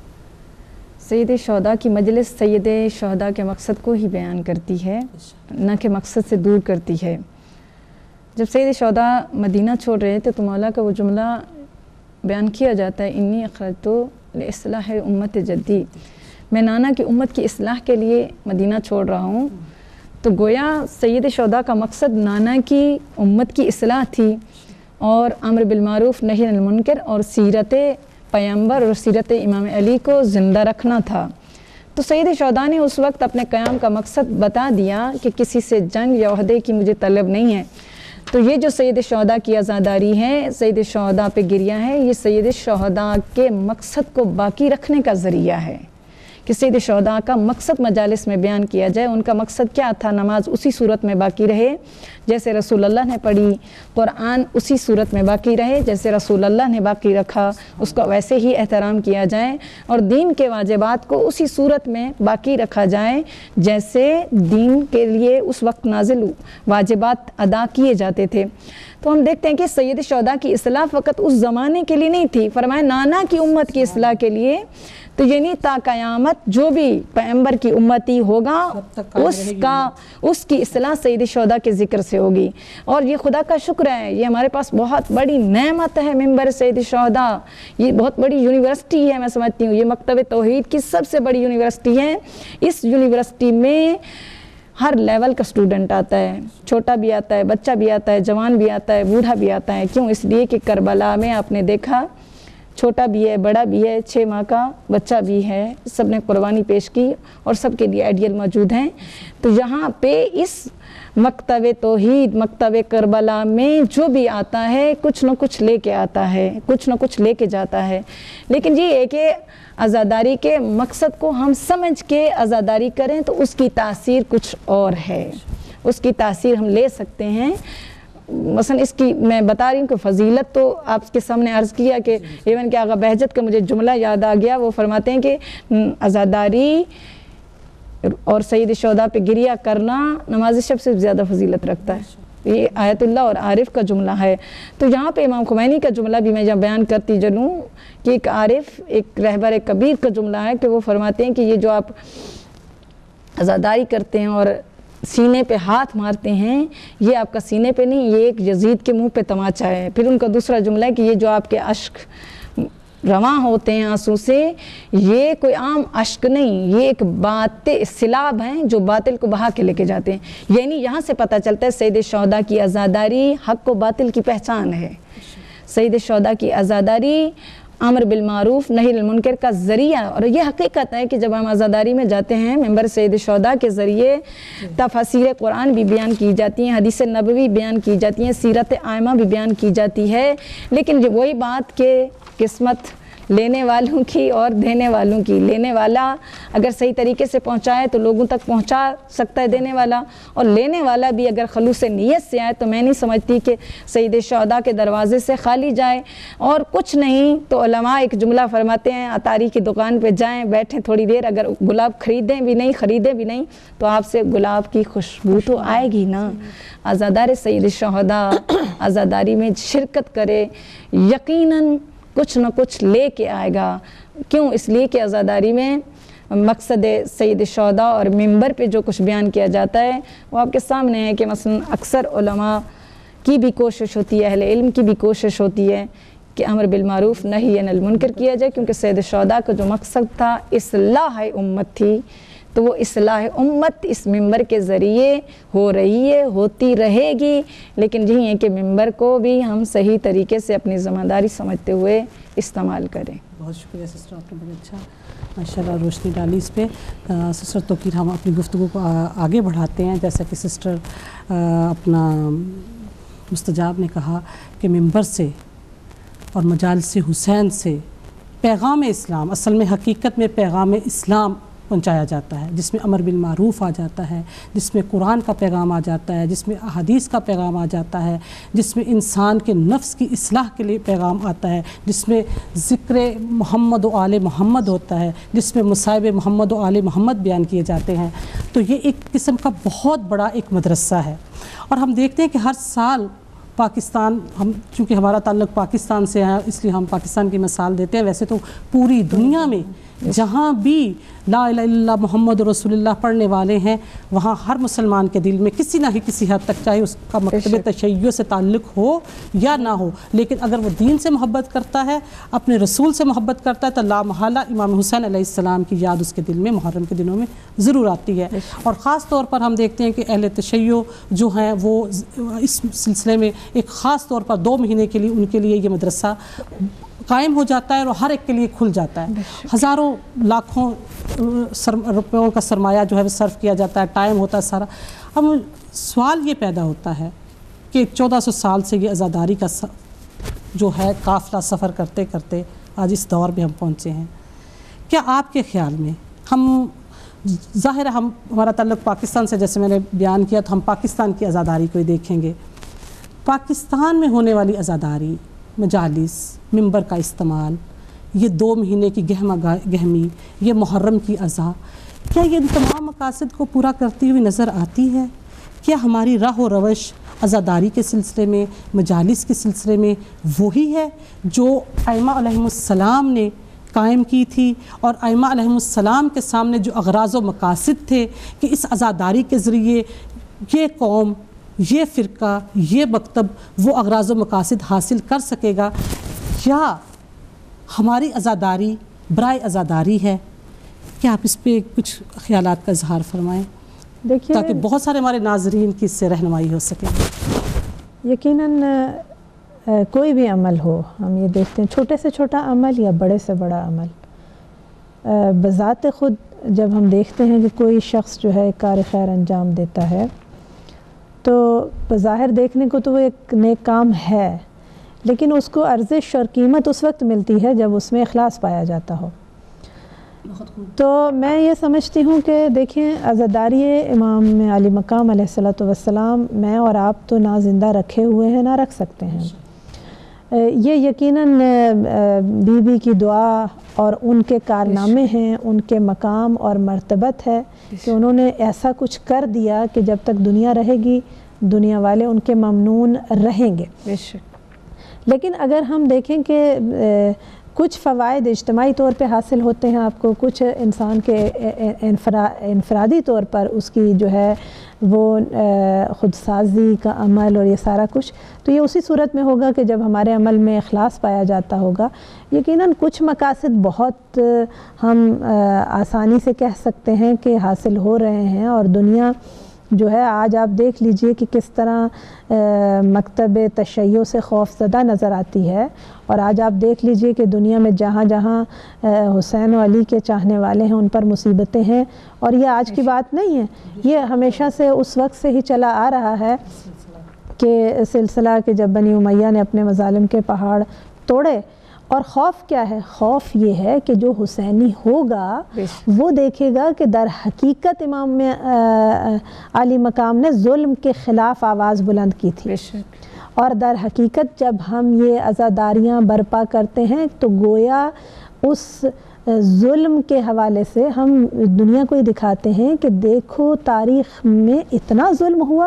سید شہداء کی مجلس سید شہداء کے مقصد کو ہی بیان کرتی ہے، نہ کہ مقصد سے دور کرتی ہے۔ جب سید شہداء مدینہ چھوڑ رہے تھے تو مولا کا وہ جملہ بیان کیا جاتا ہے انی اخرجتو لاصلاح امت جدی، میں نانا کی امت کی اصلاح کے لیے مدینہ چھوڑ رہا ہوں، تو گویا سید شہداء کا مقصد نانا کی امت کی اصلاح تھی اور امر بالمعروف نہی عن المنکر اور سیرت پیغمبر اور سیرت امام علی کو زندہ رکھنا تھا۔ تو سید شہداء نے اس وقت اپنے قیام کا مقصد بتا دیا کہ کسی سے جنگ یا عہدے کی مجھے طلب نہیں ہے۔ تو یہ جو سید شہداء کی عزاداری ہے، سید شہداء پہ گریہ ہے، یہ سید شہداء کے مقصد کو باقی رکھنے کا ذریعہ ہے کہ سید شہداء کا مقصد مجالس میں بیان کیا جائے۔ ان کا مقصد کیا تھا؟ نماز اسی صورت میں باقی رہے جیسے رسول اللہ نے پڑھی، قرآن اسی صورت میں باقی رہے جیسے رسول اللہ نے باقی رکھا، اس کا ویسے ہی احترام کیا جائے، اور دین کے واجبات کو اسی صورت میں باقی رکھا جائے جیسے دین کے لیے اس وقت نازل واجبات ادا کیے جاتے تھے۔ تو ہم دیکھتے ہیں کہ سید شہداء کی اصلاح فقط اس زمانے کے لیے نہیں تھی، فرمایا نانا کی امت کی اصلاح کے لیے، تو یعنی تا قیامت جو بھی پیغمبر کی امتی ہوگا اس کی اصلاح سید شہداء کے ذکر سے ہوگی۔ اور یہ خدا کا شکر ہے، یہ ہمارے پاس بہت بڑی نعمت ہے منبر سید شہداء، یہ بہت بڑی یونیورسٹی ہے، میں سمجھتی ہوں یہ مکتب توحید کی سب سے بڑی یونیورسٹی ہے۔ اس یونیورسٹی میں ہر لیول کا اسٹوڈنٹ آتا ہے، چھوٹا بھی آتا ہے، بچہ بھی آتا ہے، جوان بھی آتا ہے، بوڑھا بھی آتا ہے۔ کیوں؟ اس لیے کہ کربلا میں آپ نے دیکھا چھوٹا بھی ہے، بڑا بھی ہے، 6 ماہ کا بچہ بھی ہے، سب نے قربانی پیش کی اور سب کے لیے آئیڈیل موجود ہیں۔ تو یہاں پہ اس مکتب توحید، مکتب کربلا میں جو بھی آتا ہے کچھ نہ کچھ لے کے آتا ہے، کچھ نہ کچھ لے کے جاتا ہے۔ لیکن یہ ہے کہ عزاداری کے مقصد کو ہم سمجھ کے عزاداری کریں تو اس کی تاثیر کچھ اور ہے، اس کی تاثیر ہم لے سکتے ہیں۔ مثلا اس کی میں بتا رہی ہوں کہ فضیلت تو آپ کے سامنے عرض کیا کہ ایون کہ آغا بہجت کا مجھے جملہ یاد آ گیا، وہ فرماتے ہیں کہ عزاداری اور سید شہداء پہ گریہ کرنا نماز شب سے زیادہ فضیلت رکھتا ہے۔ یہ آیت اللہ اور عارف کا جملہ ہے۔ تو یہاں پہ امام خمینی کا جملہ بھی میں جب بیان کرتی چلوں کہ ایک عارف، ایک رہبر کبیر کا جملہ ہے کہ وہ فرماتے ہیں کہ یہ جو آپ عزاداری کرتے ہیں اور سینے پہ ہاتھ مارتے ہیں، یہ آپ کا سینے پہ نہیں، یہ ایک یزید کے منہ پہ تماچا ہے۔ پھر ان کا دوسرا جملہ ہے کہ یہ جو آپ کے اشک رواں ہوتے ہیں آنسو سے، یہ کوئی عام اشک نہیں، یہ ایک سیلاب ہیں جو باطل کو بہا کے لے کے جاتے ہیں۔ یعنی یہاں سے پتہ چلتا ہے سید شہداء کی عزاداری حق و باطل کی پہچان ہے۔ سید شہداء کی عزاداری امر بالمعروف نہی عن المنکر کا ذریعہ، اور یہ حقیقت ہے کہ جب ہم عزاداری میں جاتے ہیں منبر سید شہداء کے ذریعے تفاسیر قرآن بھی بیان کی جاتی ہیں، حدیث نبوی بیان کی جاتی ہیں، سیرت عائمہ بھی بیان کی جاتی ہے، لیکن وہی بات کہ قسمت لینے والوں کی اور دینے والوں کی۔ لینے والا اگر صحیح طریقے سے پہنچائے تو لوگوں تک پہنچا سکتا ہے دینے والا، اور لینے والا بھی اگر خلوص نیت سے آئے تو میں نہیں سمجھتی کہ سید شہداء کے دروازے سے خالی جائے۔ اور کچھ نہیں تو علماء ایک جملہ فرماتے ہیں، عطاری کی دکان پہ جائیں، بیٹھیں تھوڑی دیر، اگر گلاب خریدیں بھی نہیں تو آپ سے گلاب کی خوشبو تو آئے گی نا۔ عزادار سید شہداء عزاداری میں شرکت کرے، یقیناً کچھ نہ کچھ لے کے آئے گا۔ کیوں؟ اس لیے کہ عزاداری میں مقصد سید شہداء اور منبر پہ جو کچھ بیان کیا جاتا ہے وہ آپ کے سامنے ہے کہ مثلا اکثر علماء کی بھی کوشش ہوتی ہے، اہل علم کی بھی کوشش ہوتی ہے کہ امر بالمعروف نہی عن المنکر کیا جائے، کیونکہ سید شہداء کا جو مقصد تھا اصلاح امت تھی، تو وہ اصلاح امت اس منبر کے ذریعے ہو رہی ہے، ہوتی رہے گی، لیکن یہی ہے کہ منبر کو بھی ہم صحیح طریقے سے اپنی ذمہ داری سمجھتے ہوئے استعمال کریں۔ بہت شکریہ سسٹر، آپ نے بڑا اچھا ماشاءاللہ روشنی ڈالی اس پہ۔ سسٹر توقیر، ہم اپنی گفتگو کو آگے بڑھاتے ہیں، جیسا کہ سسٹر اپنا مستجاب نے کہا کہ منبر سے اور مجالس حسین سے پیغام اسلام، اصل میں حقیقت میں پیغام اسلام پہنچایا جاتا ہے، جس میں امر بالمعروف آ جاتا ہے، جس میں قرآن کا پیغام آ جاتا ہے، جس میں احادیث کا پیغام آ جاتا ہے، جس میں انسان کے نفس کی اصلاح کے لیے پیغام آتا ہے، جس میں ذکر محمد و آل محمد ہوتا ہے، جس میں مصائب محمد و آل محمد بیان کیے جاتے ہیں۔ تو یہ ایک قسم کا بہت بڑا ایک مدرسہ ہے، اور ہم دیکھتے ہیں کہ ہر سال پاکستان، ہم چونکہ ہمارا تعلق پاکستان سے ہے اس لیے ہم پاکستان کی مثال دیتے ہیں، ویسے تو پوری دنیا میں جہاں بھی لا الہ الا اللہ محمد رسول اللہ پڑھنے والے ہیں وہاں ہر مسلمان کے دل میں کسی نہ ہی کسی حد تک، چاہے اس کا مکتب تشیع سے تعلق ہو یا نہ ہو، لیکن اگر وہ دین سے محبت کرتا ہے، اپنے رسول سے محبت کرتا ہے، تو لا محالہ امام حسین علیہ السلام کی یاد اس کے دل میں محرم کے دنوں میں ضرور آتی ہے۔ اور خاص طور پر ہم دیکھتے ہیں کہ اہل تشیع جو ہیں وہ اس سلسلے میں ایک خاص طور پر 2 مہینے کے لیے ان کے لیے یہ مدرسہ قائم ہو جاتا ہے اور ہر ایک کے لیے کھل جاتا ہے۔ ہزاروں لاکھوں روپیوں کا سرمایہ جو ہے وہ صرف کیا جاتا ہے، ٹائم ہوتا ہے سارا۔ اب سوال یہ پیدا ہوتا ہے کہ 1400 سال سے یہ عزاداری کا جو ہے قافلہ سفر کرتے کرتے آج اس دور میں ہم پہنچے ہیں، کیا آپ کے خیال میں ہم ظاہر ہے ہمارا تعلق پاکستان سے جیسے میں نے بیان کیا تو ہم پاکستان کی عزاداری کو ہی دیکھیں گے، پاکستان میں ہونے والی عزاداری، مجالس، ممبر کا استعمال، یہ 2 مہینے کی گہمی، یہ محرم کی عزا، کیا یہ ان تمام مقاصد کو پورا کرتی ہوئی نظر آتی ہے؟ کیا ہماری راہ و روش عزاداری کے سلسلے میں، مجالس کے سلسلے میں وہی ہے جو ائمہ علیہم السلام نے قائم کی تھی، اور ائمہ علیہم السلام کے سامنے جو اغراض و مقاصد تھے کہ اس عزاداری کے ذریعے یہ قوم، یہ فرقہ، یہ مکتب وہ اغراض و مقاصد حاصل کر سکے گا، یا ہماری عزاداری برائے عزاداری ہے؟ کیا آپ اس پہ کچھ خیالات کا اظہار فرمائیں دیکھیے تاکہ بہت سارے ہمارے ناظرین کی اس سے رہنمائی ہو سکے؟ یقیناً کوئی بھی عمل ہو، ہم یہ دیکھتے ہیں چھوٹے سے چھوٹا عمل یا بڑے سے بڑا عمل، بذات خود جب ہم دیکھتے ہیں کہ کوئی شخص جو ہے کار خیر انجام دیتا ہے تو بظاہر دیکھنے کو تو وہ ایک نیک کام ہے، لیکن اس کو ارزش اور قیمت اس وقت ملتی ہے جب اس میں اخلاص پایا جاتا ہو۔ تو میں یہ سمجھتی ہوں کہ دیکھیں عزاداری امام علی مقام علیہ السلام میں اور آپ تو نہ زندہ رکھے ہوئے ہیں نہ رکھ سکتے ہیں، یہ یقیناً بی بی کی دعا اور ان کے کارنامے ہیں، ان کے مقام اور مرتبت ہے کہ انہوں نے ایسا کچھ کر دیا کہ جب تک دنیا رہے گی دنیا والے ان کے ممنون رہیں گے۔ لیکن اگر ہم دیکھیں کہ کچھ فوائد اجتماعی طور پہ حاصل ہوتے ہیں آپ کو، کچھ انسان کے انفرادی طور پر اس کی جو ہے وہ خود سازی کا عمل اور یہ سارا کچھ، تو یہ اسی صورت میں ہوگا کہ جب ہمارے عمل میں اخلاص پایا جاتا ہوگا۔ یقیناً کچھ مقاصد بہت ہم آسانی سے کہہ سکتے ہیں کہ حاصل ہو رہے ہیں، اور دنیا جو ہے آج آپ دیکھ لیجئے کہ کس طرح مکتب تشیع سے خوف زدہ نظر آتی ہے، اور آج آپ دیکھ لیجئے کہ دنیا میں جہاں جہاں حسین و علی کے چاہنے والے ہیں ان پر مصیبتیں ہیں، اور یہ آج کی بات نہیں ہے، یہ ہمیشہ سے اس وقت سے ہی چلا آ رہا ہے کہ سلسلہ کہ جب بنی امیہ نے اپنے مظالم کے پہاڑ توڑے۔ اور خوف کیا ہے؟ خوف یہ ہے کہ جو حسینی ہوگا وہ دیکھے گا کہ در حقیقت امام علی مقام نے ظلم کے خلاف آواز بلند کی تھی، اور در حقیقت جب ہم یہ عزاداریاں برپا کرتے ہیں تو گویا اس ظلم کے حوالے سے ہم دنیا کو ہی دکھاتے ہیں کہ دیکھو تاریخ میں اتنا ظلم ہوا،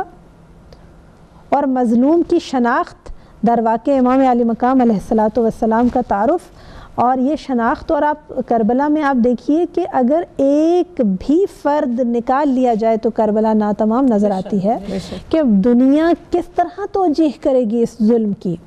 اور مظلوم کی شناخت در واقع امام علی مقام علیہ السلام کا تعارف اور یہ شناخت، اور آپ کربلا میں آپ دیکھیے کہ اگر ایک بھی فرد نکال لیا جائے تو کربلا ناتمام نظر آتی ہے کہ دنیا کس طرح توجیہ کرے گی اس ظلم کی۔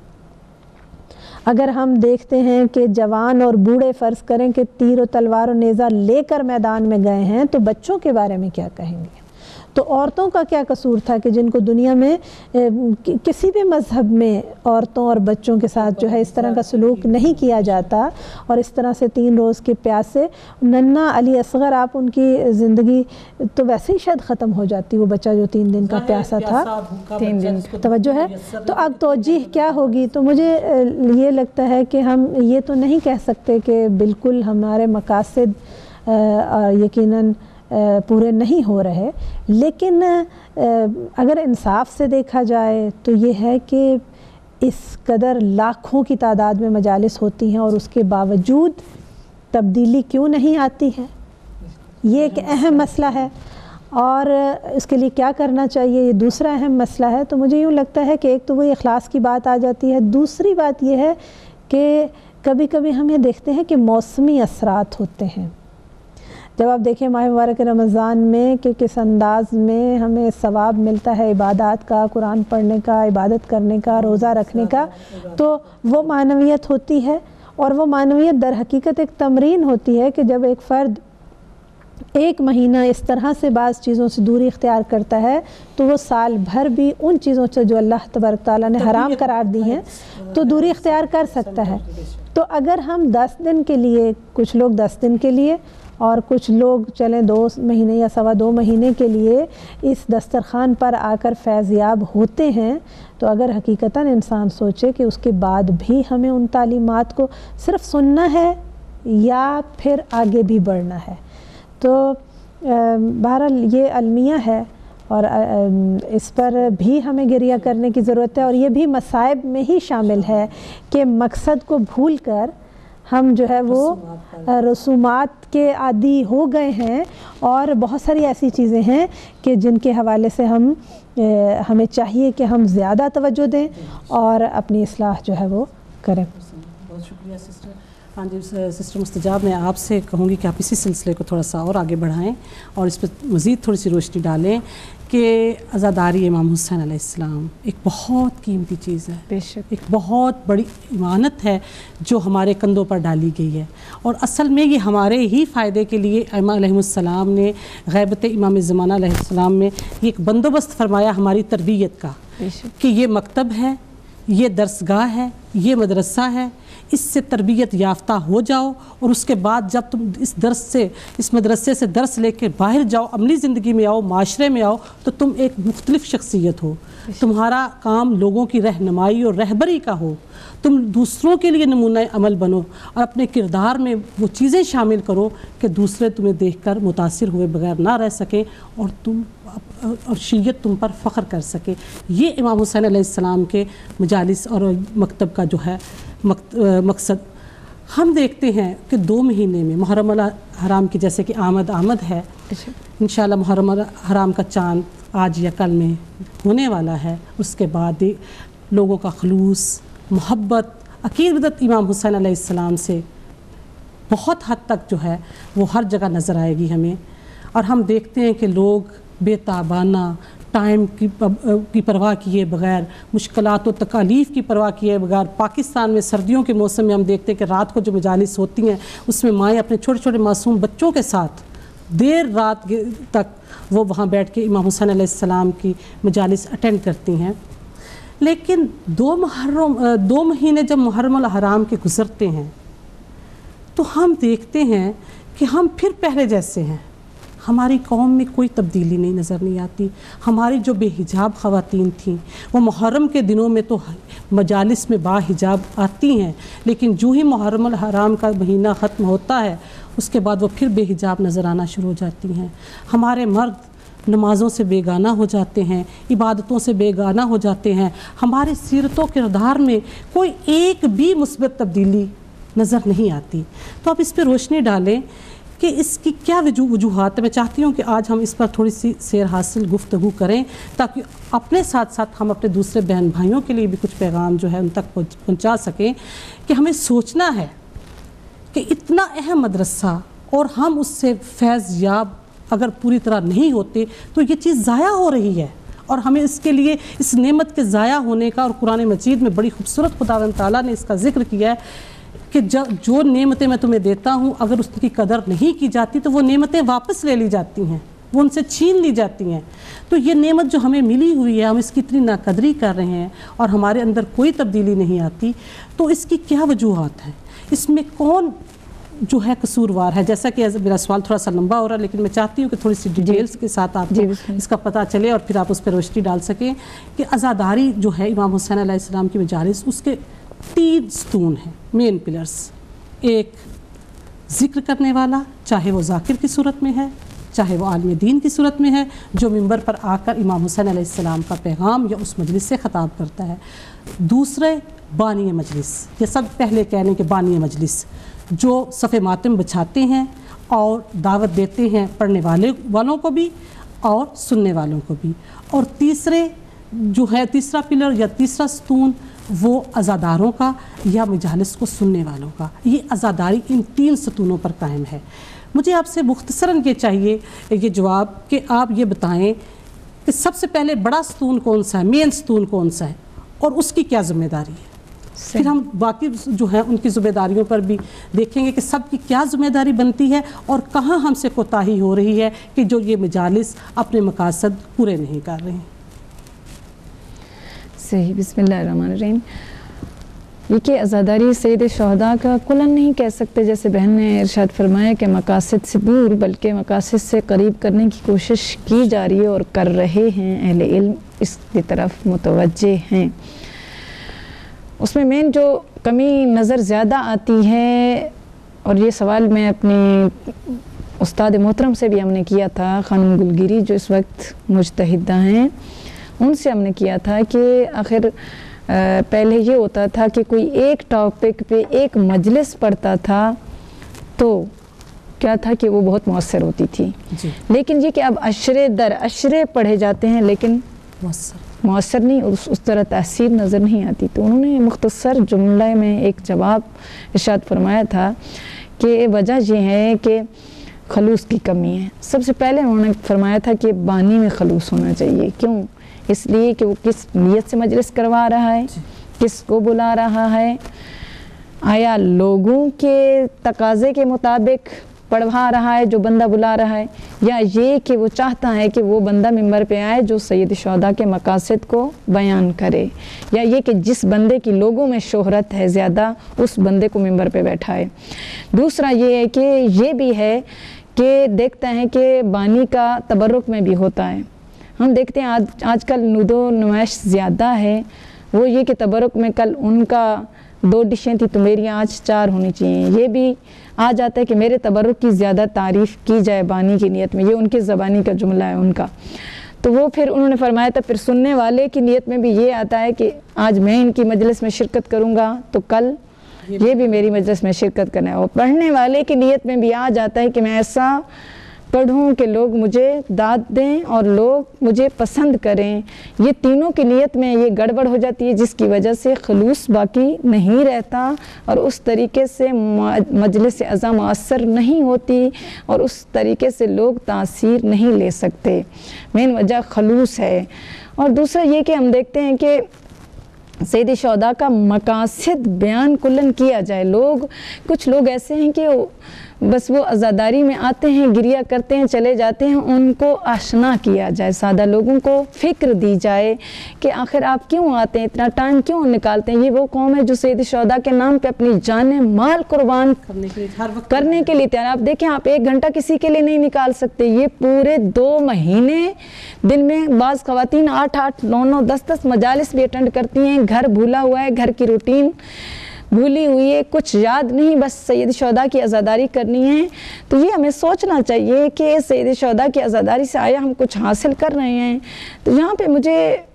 اگر ہم دیکھتے ہیں کہ جوان اور بوڑھے فرض کریں کہ تیر و تلوار و نیزہ لے کر میدان میں گئے ہیں تو بچوں کے بارے میں کیا کہیں گے؟ تو عورتوں کا کیا قصور تھا کہ جن کو دنیا میں کسی بھی مذہب میں عورتوں اور بچوں کے ساتھ جو ہے اس طرح کا سلوک نہیں کیا جاتا، اور اس طرح سے 3 روز کے پیاسے ننھا علی اصغر، آپ ان کی زندگی تو ویسے ہی شاید ختم ہو جاتی، وہ بچہ جو 3 دن کا پیاسا تھا، 3 دن توجہ ہے، تو اب توجیہ کیا ہوگی؟ تو مجھے یہ لگتا ہے کہ ہم یہ تو نہیں کہہ سکتے کہ بالکل ہمارے مقاصد یقیناً پورے نہیں ہو رہے، لیکن اگر انصاف سے دیکھا جائے تو یہ ہے کہ اس قدر لاکھوں کی تعداد میں مجالس ہوتی ہیں اور اس کے باوجود تبدیلی کیوں نہیں آتی ہے، یہ ایک اہم مسئلہ ہے۔ اور اس کے لیے کیا کرنا چاہیے، یہ دوسرا اہم مسئلہ ہے۔ تو مجھے یوں لگتا ہے کہ ایک تو وہی اخلاص کی بات آ جاتی ہے، دوسری بات یہ ہے کہ کبھی کبھی ہم یہ دیکھتے ہیں کہ موسمی اثرات ہوتے ہیں۔ جب آپ دیکھیں ماہ مبارک رمضان میں کہ کس انداز میں ہمیں ثواب ملتا ہے عبادات کا، قرآن پڑھنے کا، عبادت کرنے کا، روزہ رکھنے کا، تو وہ معنویت ہوتی ہے۔ اور وہ معنویت در حقیقت ایک تمرین ہوتی ہے کہ جب ایک فرد ایک مہینہ اس طرح سے بعض چیزوں سے دوری اختیار کرتا ہے تو وہ سال بھر بھی ان چیزوں سے جو اللہ تبارک تعالیٰ نے حرام قرار دی ہیں تو دوری اختیار کر سکتا ہے۔ تو اگر ہم 10 دن کے لیے، کچھ لوگ 10 دن کے لیے اور کچھ لوگ چلیں 2 مہینے یا 2.25 مہینے کے لیے اس دسترخوان پر آ کر فیض یاب ہوتے ہیں، تو اگر حقیقتاً انسان سوچے کہ اس کے بعد بھی ہمیں ان تعلیمات کو صرف سننا ہے یا پھر آگے بھی بڑھنا ہے، تو بہرحال یہ المیہ ہے اور اس پر بھی ہمیں گریہ کرنے کی ضرورت ہے، اور یہ بھی مصائب میں ہی شامل ہے کہ مقصد کو بھول کر ہم جو ہے وہ رسومات کے عادی ہو گئے ہیں، اور بہت ساری ایسی چیزیں ہیں کہ جن کے حوالے سے ہمیں چاہیے کہ ہم زیادہ توجہ دیں اور اپنی اصلاح جو ہے وہ کریں۔ بہت شکریہ سسٹر۔ ہاں جی سسٹر مستجاب، میں آپ سے کہوں گی کہ آپ اسی سلسلے کو تھوڑا سا اور آگے بڑھائیں اور اس پہ مزید تھوڑی سی روشنی ڈالیں کہ عزاداری امام حسین علیہ السلام ایک بہت قیمتی چیز ہے، بے شک ایک بہت بڑی امانت ہے جو ہمارے کندھوں پر ڈالی گئی ہے، اور اصل میں یہ ہمارے ہی فائدے کے لیے امام علیہ السلام نے غیبت امام زمانہ علیہ السلام میں یہ ایک بندوبست فرمایا ہماری تربیت کا، کہ یہ مکتب ہے، یہ درسگاہ ہے، یہ مدرسہ ہے، اس سے تربیت یافتہ ہو جاؤ، اور اس کے بعد جب تم اس مدرسے سے درس لے کے باہر جاؤ، عملی زندگی میں آؤ، معاشرے میں آؤ، تو تم ایک مختلف شخصیت ہو، تمہارا کام لوگوں کی رہنمائی اور رہبری کا ہو، تم دوسروں کے لیے نمونہ عمل بنو اور اپنے کردار میں وہ چیزیں شامل کرو کہ دوسرے تمہیں دیکھ کر متاثر ہوئے بغیر نہ رہ سکیں اور شیعت تم پر فخر کر سکے۔ یہ امام حسین علیہ السلام کے مجالس اور مکتب کا جو ہے مقصد۔ ہم دیکھتے ہیں کہ 2 مہینے میں محرم الحرام کی جیسے کہ آمد ہے، انشاءاللہ محرم الحرام کا چاند آج یا کل میں ہونے والا ہے، اس کے بعد لوگوں کا خلوص، محبت، عقیدت امام حسین علیہ السلام سے بہت حد تک جو ہے وہ ہر جگہ نظر آئے گی ہمیں، اور ہم دیکھتے ہیں کہ لوگ بے تابانہ ٹائم کی پرواہ کیے بغیر، مشکلات و تکالیف کی پرواہ کیے بغیر، پاکستان میں سردیوں کے موسم میں ہم دیکھتے ہیں کہ رات کو جو مجالس ہوتی ہیں اس میں مائیں اپنے چھوٹے چھوٹے معصوم بچوں کے ساتھ دیر رات تک وہ وہاں بیٹھ کے امام حسین علیہ السلام کی مجالس اٹینڈ کرتی ہیں۔ لیکن 2 مہینے جب محرم الحرام کے گزرتے ہیں تو ہم دیکھتے ہیں کہ ہم پھر پہلے جیسے ہیں، ہماری قوم میں کوئی تبدیلی نظر نہیں آتی۔ ہماری جو بے حجاب خواتین تھیں وہ محرم کے دنوں میں تو مجالس میں با حجاب آتی ہیں، لیکن جو ہی محرم الحرام کا مہینہ ختم ہوتا ہے اس کے بعد وہ پھر بے حجاب نظر آنا شروع ہو جاتی ہیں۔ ہمارے مرد نمازوں سے بیگانہ ہو جاتے ہیں، عبادتوں سے بیگانہ ہو جاتے ہیں، ہمارے سیرت و کردار میں کوئی ایک بھی مثبت تبدیلی نظر نہیں آتی۔ تو آپ اس پہ روشنی ڈالیں کہ اس کی کیا وجوہات ہے۔ میں چاہتی ہوں کہ آج ہم اس پر تھوڑی سی سیر حاصل گفتگو کریں تاکہ اپنے ساتھ ساتھ ہم اپنے دوسرے بہن بھائیوں کے لیے بھی کچھ پیغام جو ہے ان تک پہنچا سکیں کہ ہمیں سوچنا ہے کہ اتنا اہم مدرسہ اور ہم اس سے فیض یاب اگر پوری طرح نہیں ہوتے تو یہ چیز ضائع ہو رہی ہے، اور ہمیں اس کے لیے اس نعمت کے ضائع ہونے کا، اور قرآن مجید میں بڑی خوبصورت خداوند تعالیٰ نے اس کا ذکر کیا ہے کہ جو نعمتیں میں تمہیں دیتا ہوں اگر اس کی قدر نہیں کی جاتی تو وہ نعمتیں واپس لے لی جاتی ہیں، وہ ان سے چھین لی جاتی ہیں۔ تو یہ نعمت جو ہمیں ملی ہوئی ہے ہم اس کی اتنی ناقدری کر رہے ہیں اور ہمارے اندر کوئی تبدیلی نہیں آتی، تو اس کی کیا وجوہات ہیں؟ اس میں کون جو ہے قصوروار ہے؟ جیسا کہ میرا سوال تھوڑا سا لمبا ہو رہا ہے لیکن میں چاہتی ہوں کہ تھوڑی سی ڈیٹیلز کے ساتھ آپ کو اس کا پتہ چلے اور پھر آپ اس پہ روشنی ڈال سکیں کہ عزاداری جو ہے امام حسین علیہ السلام کی مجالس، اس کے 3 ستون ہیں، مین پلرز۔ ایک ذکر کرنے والا، چاہے وہ ذاکر کی صورت میں ہے چاہے وہ عالم دین کی صورت میں ہے، جو منبر پر آ کر امام حسین علیہ السلام کا پیغام یا اس مجلس سے خطاب کرتا ہے۔ دوسرے بانی مجلس، یہ سب پہلے کہہ لیں کہ بانی مجلس جو صف ماتم بچھاتے ہیں اور دعوت دیتے ہیں پڑھنے والوں کو بھی اور سننے والوں کو بھی. اور تیسرا پلر یا تیسرا ستون وہ عزاداروں کا یا مجالس کو سننے والوں کا. یہ عزاداری ان 3 ستونوں پر قائم ہے. مجھے آپ سے مختصراً یہ چاہیے یہ جواب کہ آپ یہ بتائیں کہ سب سے پہلے بڑا ستون کون سا ہے, مین ستون کون سا ہے, اور اس کی کیا ذمہ داری ہے. پھر ہم باقی جو ہیں ان کی ذمہ داریوں پر بھی دیکھیں گے کہ سب کی کیا ذمہ داری بنتی ہے اور کہاں ہم سے کوتاہی ہو رہی ہے کہ جو یہ مجالس اپنے مقاصد پورے نہیں کر رہے ہیں. صحیح. بسم اللہ الرحمن الرحیم. یہ کہ عزاداری سید شہداء کا کلاً نہیں کہہ سکتے, جیسے بہن نے ارشاد فرمایا کہ مقاصد سے دور بلکہ مقاصد سے قریب کرنے کی کوشش کی جا رہی ہے اور کر رہے ہیں. اہل علم اس کی طرف متوجہ ہیں. اس میں مین جو کمی نظر زیادہ آتی ہے, اور یہ سوال میں اپنی استاد محترم سے بھی ہم نے کیا تھا, خانم گلگیری جو اس وقت مجتہدہ ہیں, ان سے ہم نے کیا تھا کہ آخر پہلے یہ ہوتا تھا کہ کوئی ایک ٹاپک پہ ایک مجلس پڑھتا تھا تو کیا تھا کہ وہ بہت مؤثر ہوتی تھی. لیکن یہ کہ اب عشرے در عشرے پڑھے جاتے ہیں لیکن مؤثر نہیں, اس طرح تاثیر نظر نہیں آتی. تو انہوں نے مختصر جملے میں ایک جواب ارشاد فرمایا تھا کہ وجہ یہ ہے کہ خلوص کی کمی ہے. سب سے پہلے انہوں نے فرمایا تھا کہ بانی میں خلوص ہونا چاہیے. کیوں؟ اس لیے کہ وہ کس نیت سے مجلس کروا رہا ہے, کس کو بلا رہا ہے, آیا لوگوں کے تقاضے کے مطابق پڑھوا رہا ہے جو بندہ بلا رہا ہے, یا یہ کہ وہ چاہتا ہے کہ وہ بندہ ممبر پہ آئے جو سید شہداء کے مقاصد کو بیان کرے, یا یہ کہ جس بندے کی لوگوں میں شہرت ہے زیادہ اس بندے کو ممبر پہ بیٹھائے. دوسرا یہ ہے کہ یہ بھی ہے کہ دیکھتا ہے کہ بانی کا تبرک میں بھی ہوتا ہے. ہم دیکھتے ہیں آج کل نود و نمائش زیادہ ہے. وہ یہ کہ تبرک میں کل ان کا 2 ڈشیں تھی تو میری آج 4 ہونی چاہیے. یہ بھی آ جاتا ہے کہ میرے تبرک کی زیادہ تعریف کی جائے بانی کی نیت میں. یہ ان کی زبانی کا جملہ ہے ان کا. تو وہ پھر انہوں نے فرمایا تھا پھر سننے والے کی نیت میں بھی یہ آتا ہے کہ آج میں ان کی مجلس میں شرکت کروں گا تو کل یہ بھی میری مجلس میں شرکت کرنا ہے. اور پڑھنے والے کی نیت میں بھی آ جاتا ہے کہ میں ایسا پڑھوں کہ لوگ مجھے داد دیں اور لوگ مجھے پسند کریں. یہ تینوں کی نیت میں یہ گڑبڑ ہو جاتی ہے جس کی وجہ سے خلوص باقی نہیں رہتا اور اس طریقے سے مجلس عزا مؤثر نہیں ہوتی اور اس طریقے سے لوگ تاثیر نہیں لے سکتے. مین وجہ خلوص ہے. اور دوسرا یہ کہ ہم دیکھتے ہیں کہ سید شہداء کا مقاصد بیان کلن کیا جائے. کچھ لوگ ایسے ہیں کہ بس وہ عزاداری میں آتے ہیں, گریہ کرتے ہیں, چلے جاتے ہیں. ان کو آشنا کیا جائے, سادہ لوگوں کو فکر دی جائے کہ آخر آپ کیوں آتے ہیں, اتنا ٹائم کیوں نکالتے ہیں. یہ وہ قوم ہے جو سید شہداء کے نام پہ اپنی جان مال قربان کرنے کے لیے تیار. آپ دیکھیں آپ 1 گھنٹہ کسی کے لیے نہیں نکال سکتے. یہ پورے 2 مہینے دن میں بعض خواتین 8-8, 9-9, 10-10 مجالس بھی اٹینڈ کرتی ہیں. گھر بھولا ہوا ہے, گھر کی روٹین بھولی ہوئی ہے, کچھ یاد نہیں, بس سید شہداء کی عزاداری کرنی ہے. تو یہ ہمیں سوچنا چاہیے کہ سید شہداء کی عزاداری سے آیا ہم کچھ حاصل کر رہے ہیں. تو یہاں پہ مجھے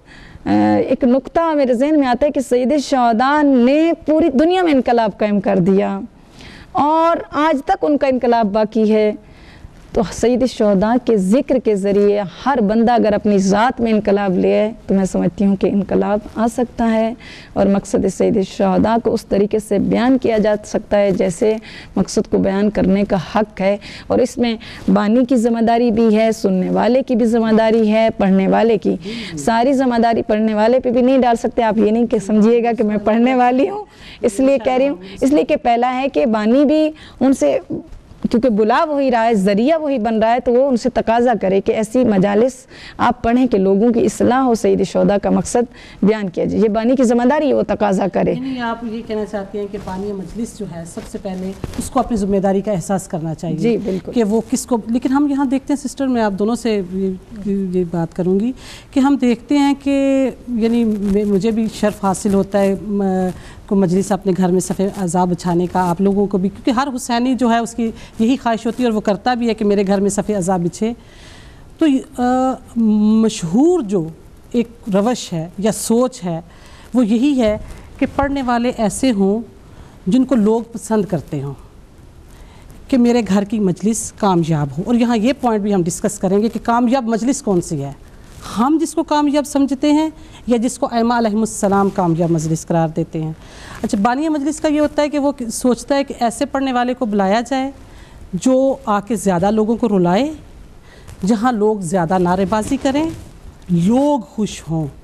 ایک نقطہ میرے ذہن میں آتا ہے کہ سید شہداء نے پوری دنیا میں انقلاب قائم کر دیا اور آج تک ان کا انقلاب باقی ہے. تو سید شہداء کے ذکر کے ذریعے ہر بندہ اگر اپنی ذات میں انقلاب لے آئے تو میں سمجھتی ہوں کہ انقلاب آ سکتا ہے اور مقصد سید شہداء کو اس طریقے سے بیان کیا جا سکتا ہے جیسے مقصد کو بیان کرنے کا حق ہے. اور اس میں بانی کی ذمہ داری بھی ہے, سننے والے کی بھی ذمہ داری ہے, پڑھنے والے کی. ساری ذمہ داری پڑھنے والے پہ بھی نہیں ڈال سکتے. آپ یہ نہیں کہ سمجھیے گا کہ میں پڑھنے والی ہوں اس لیے کہہ رہی ہوں, اس لیے کہ پہلا ہے کہ بانی بھی ان سے کیونکہ بلا وہی رہا ہے, ذریعہ وہی بن رہا ہے, تو وہ ان سے تقاضا کرے کہ ایسی مجالس آپ پڑھیں کہ لوگوں کی اصلاح ہو, سید شہداء کا مقصد بیان کیا جائے. یہ بانی کی ذمہ داری ہے, وہ تقاضا کرے. یعنی آپ یہ کہنا چاہتے ہیں کہ بانی مجلس جو ہے سب سے پہلے اس کو اپنی ذمہ داری کا احساس کرنا چاہیے. جی بالکل, کہ وہ کس کو. لیکن ہم یہاں دیکھتے ہیں سسٹر, میں آپ دونوں سے یہ بات کروں گی کہ ہم دیکھتے ہیں کہ یعنی مجھے بھی شرف حاصل ہوتا ہے کو مجلس اپنے گھر میں صفِ عزا بچھانے کا, آپ لوگوں کو بھی, کیونکہ ہر حسینی جو ہے اس کی یہی خواہش ہوتی ہے اور وہ کرتا بھی ہے کہ میرے گھر میں صفِ عزا بچھے. تو مشہور جو ایک روش ہے یا سوچ ہے وہ یہی ہے کہ پڑھنے والے ایسے ہوں جن کو لوگ پسند کرتے ہوں, کہ میرے گھر کی مجلس کامیاب ہو. اور یہاں یہ پوائنٹ بھی ہم ڈسکس کریں گے کہ کامیاب مجلس کون سی ہے, ہم جس کو کامیاب سمجھتے ہیں یا جس کو ائمہ علیہم السلام کامیاب مجلس قرار دیتے ہیں. اچھا, بانی مجلس کا یہ ہوتا ہے کہ وہ سوچتا ہے کہ ایسے پڑھنے والے کو بلایا جائے جو آ کے زیادہ لوگوں کو رلائے, جہاں لوگ زیادہ نعرے بازی کریں, لوگ خوش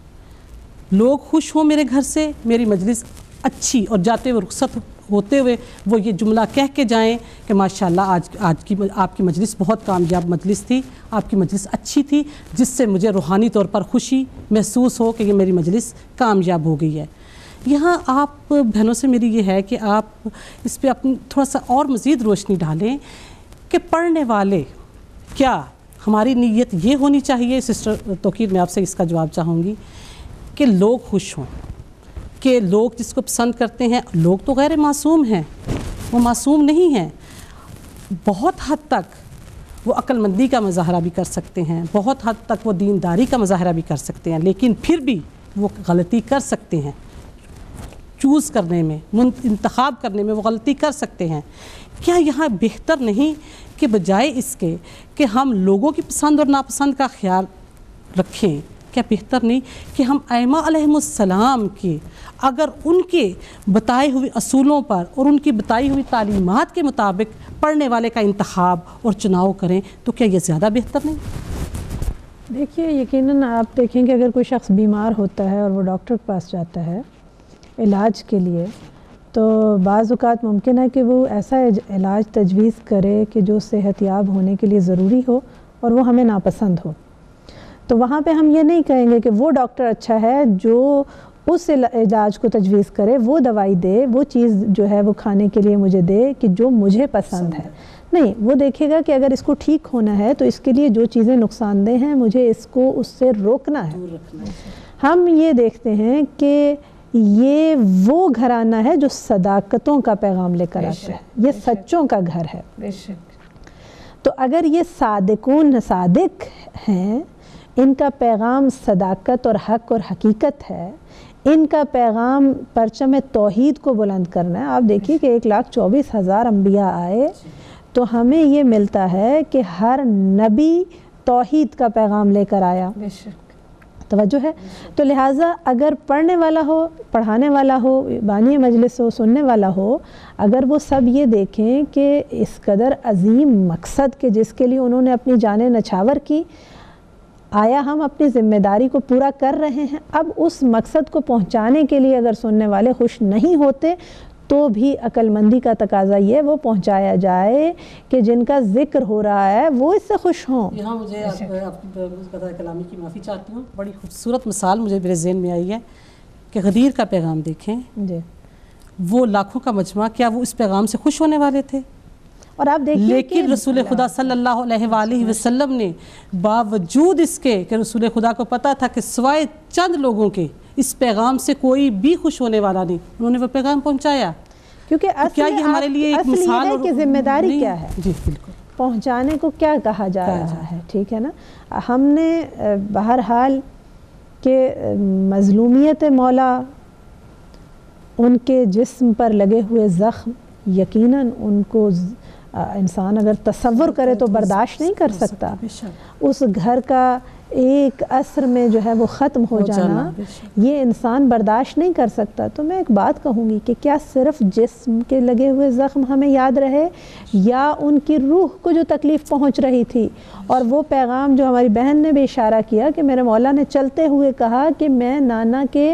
ہوں میرے گھر سے, میری مجلس اچھی, اور جاتے ہوئے رخصت ہوتے ہوئے وہ یہ جملہ کہہ کے جائیں کہ ماشاءاللہ آج کی آپ کی مجلس بہت کامیاب مجلس تھی, آپ کی مجلس اچھی تھی, جس سے مجھے روحانی طور پر خوشی محسوس ہو کہ یہ میری مجلس کامیاب ہو گئی ہے. یہاں آپ بہنوں سے میری یہ ہے کہ آپ اس پہ اپنی تھوڑا سا اور مزید روشنی ڈالیں کہ پڑھنے والے کیا, ہماری نیت یہ ہونی چاہیے. سسٹر توقیر, میں آپ سے اس کا جواب چاہوں گی کہ لوگ خوش ہوں, کہ لوگ جس کو پسند کرتے ہیں, لوگ تو غیر معصوم ہیں, وہ معصوم نہیں ہیں, بہت حد تک وہ عقل مندی کا مظاہرہ بھی کر سکتے ہیں, بہت حد تک وہ دینداری کا مظاہرہ بھی کر سکتے ہیں, لیکن پھر بھی وہ غلطی کر سکتے ہیں, چوز کرنے میں, انتخاب کرنے میں وہ غلطی کر سکتے ہیں. کیا یہاں بہتر نہیں کہ بجائے اس کے کہ ہم لوگوں کی پسند اور ناپسند کا خیال رکھیں, کیا بہتر نہیں کہ ہم ائمہ علیہم السلام کے, اگر ان کے بتائے ہوئے اصولوں پر اور ان کی بتائی ہوئی تعلیمات کے مطابق پڑھنے والے کا انتخاب اور چناؤ کریں, تو کیا یہ زیادہ بہتر نہیں؟ دیکھیے, یقیناً آپ دیکھیں کہ اگر کوئی شخص بیمار ہوتا ہے اور وہ ڈاکٹر کے پاس جاتا ہے علاج کے لیے, تو بعض اوقات ممکن ہے کہ وہ ایسا علاج تجویز کرے کہ جو صحت یاب ہونے کے لیے ضروری ہو اور وہ ہمیں ناپسند ہو. تو وہاں پہ ہم یہ نہیں کہیں گے کہ وہ ڈاکٹر اچھا ہے جو اس علاج کو تجویز کرے, وہ دوائی دے, وہ چیز جو ہے وہ کھانے کے لیے مجھے دے کہ جو مجھے پسند ہے. نہیں, وہ دیکھے گا کہ اگر اس کو ٹھیک ہونا ہے تو اس کے لیے جو چیزیں نقصان دہ ہیں مجھے اس کو اس سے روکنا ہے. ہم یہ دیکھتے ہیں کہ یہ وہ گھرانہ ہے جو صداقتوں کا پیغام لے کر آتا ہے, یہ سچوں کا گھر ہے. تو اگر یہ صادق ہیں, ان کا پیغام صداقت اور حق اور حقیقت ہے, ان کا پیغام پرچم توحید کو بلند کرنا ہے. آپ دیکھیے کہ 1,24,000 انبیاء آئے تو ہمیں یہ ملتا ہے کہ ہر نبی توحید کا پیغام لے کر آیا. توجہ ہے. تو لہٰذا اگر پڑھنے والا ہو, پڑھانے والا ہو, بانی مجلس ہو, سننے والا ہو, اگر وہ سب یہ دیکھیں کہ اس قدر عظیم مقصد کہ جس کے لیے انہوں نے اپنی جانیں نچھاور کی, آیا ہم اپنی ذمہ داری کو پورا کر رہے ہیں, اب اس مقصد کو پہنچانے کے لیے اگر سننے والے خوش نہیں ہوتے تو بھی عقل مندی کا تقاضا یہ وہ پہنچایا جائے کہ جن کا ذکر ہو رہا ہے وہ اس سے خوش ہوں. یہاں مجھے آپ کی کلامی کی معافی چاہتی ہوں, بڑی خوبصورت مثال مجھے میرے ذہن میں آئی ہے کہ غدیر کا پیغام دیکھیں. جی, وہ لاکھوں کا مجمع, کیا وہ اس پیغام سے خوش ہونے والے تھے؟ اور آپ دیکھیے لیکن رسول خدا صلی اللہ علیہ وآلہ وسلم نے باوجود اس کے کہ رسول خدا کو پتہ تھا کہ سوائے چند لوگوں کے اس پیغام سے کوئی بھی خوش ہونے والا نہیں, انہوں نے وہ پیغام پہنچایا. کیونکہ کیا یہ ہمارے لیے ایک مثال ہے کہ ذمہ داری کیا ہے؟ جی بالکل, پہنچانے کو کیا کہا جا رہا ہے. ٹھیک ہے نا, ہم نے بہرحال کہ مظلومیت مولا, ان کے جسم پر لگے ہوئے زخم, یقیناً ان کو انسان اگر تصور کرے تو برداشت نہیں کر سکتا. اس گھر کا ایک عصر میں جو ہے وہ ختم ہو جانا یہ انسان برداشت نہیں کر سکتا. تو میں ایک بات کہوں گی کہ کیا صرف جسم کے لگے ہوئے زخم ہمیں یاد رہے, یا ان کی روح کو جو تکلیف پہنچ رہی تھی, اور وہ پیغام جو ہماری بہن نے بھی اشارہ کیا کہ میرے مولا نے چلتے ہوئے کہا کہ میں نانا کے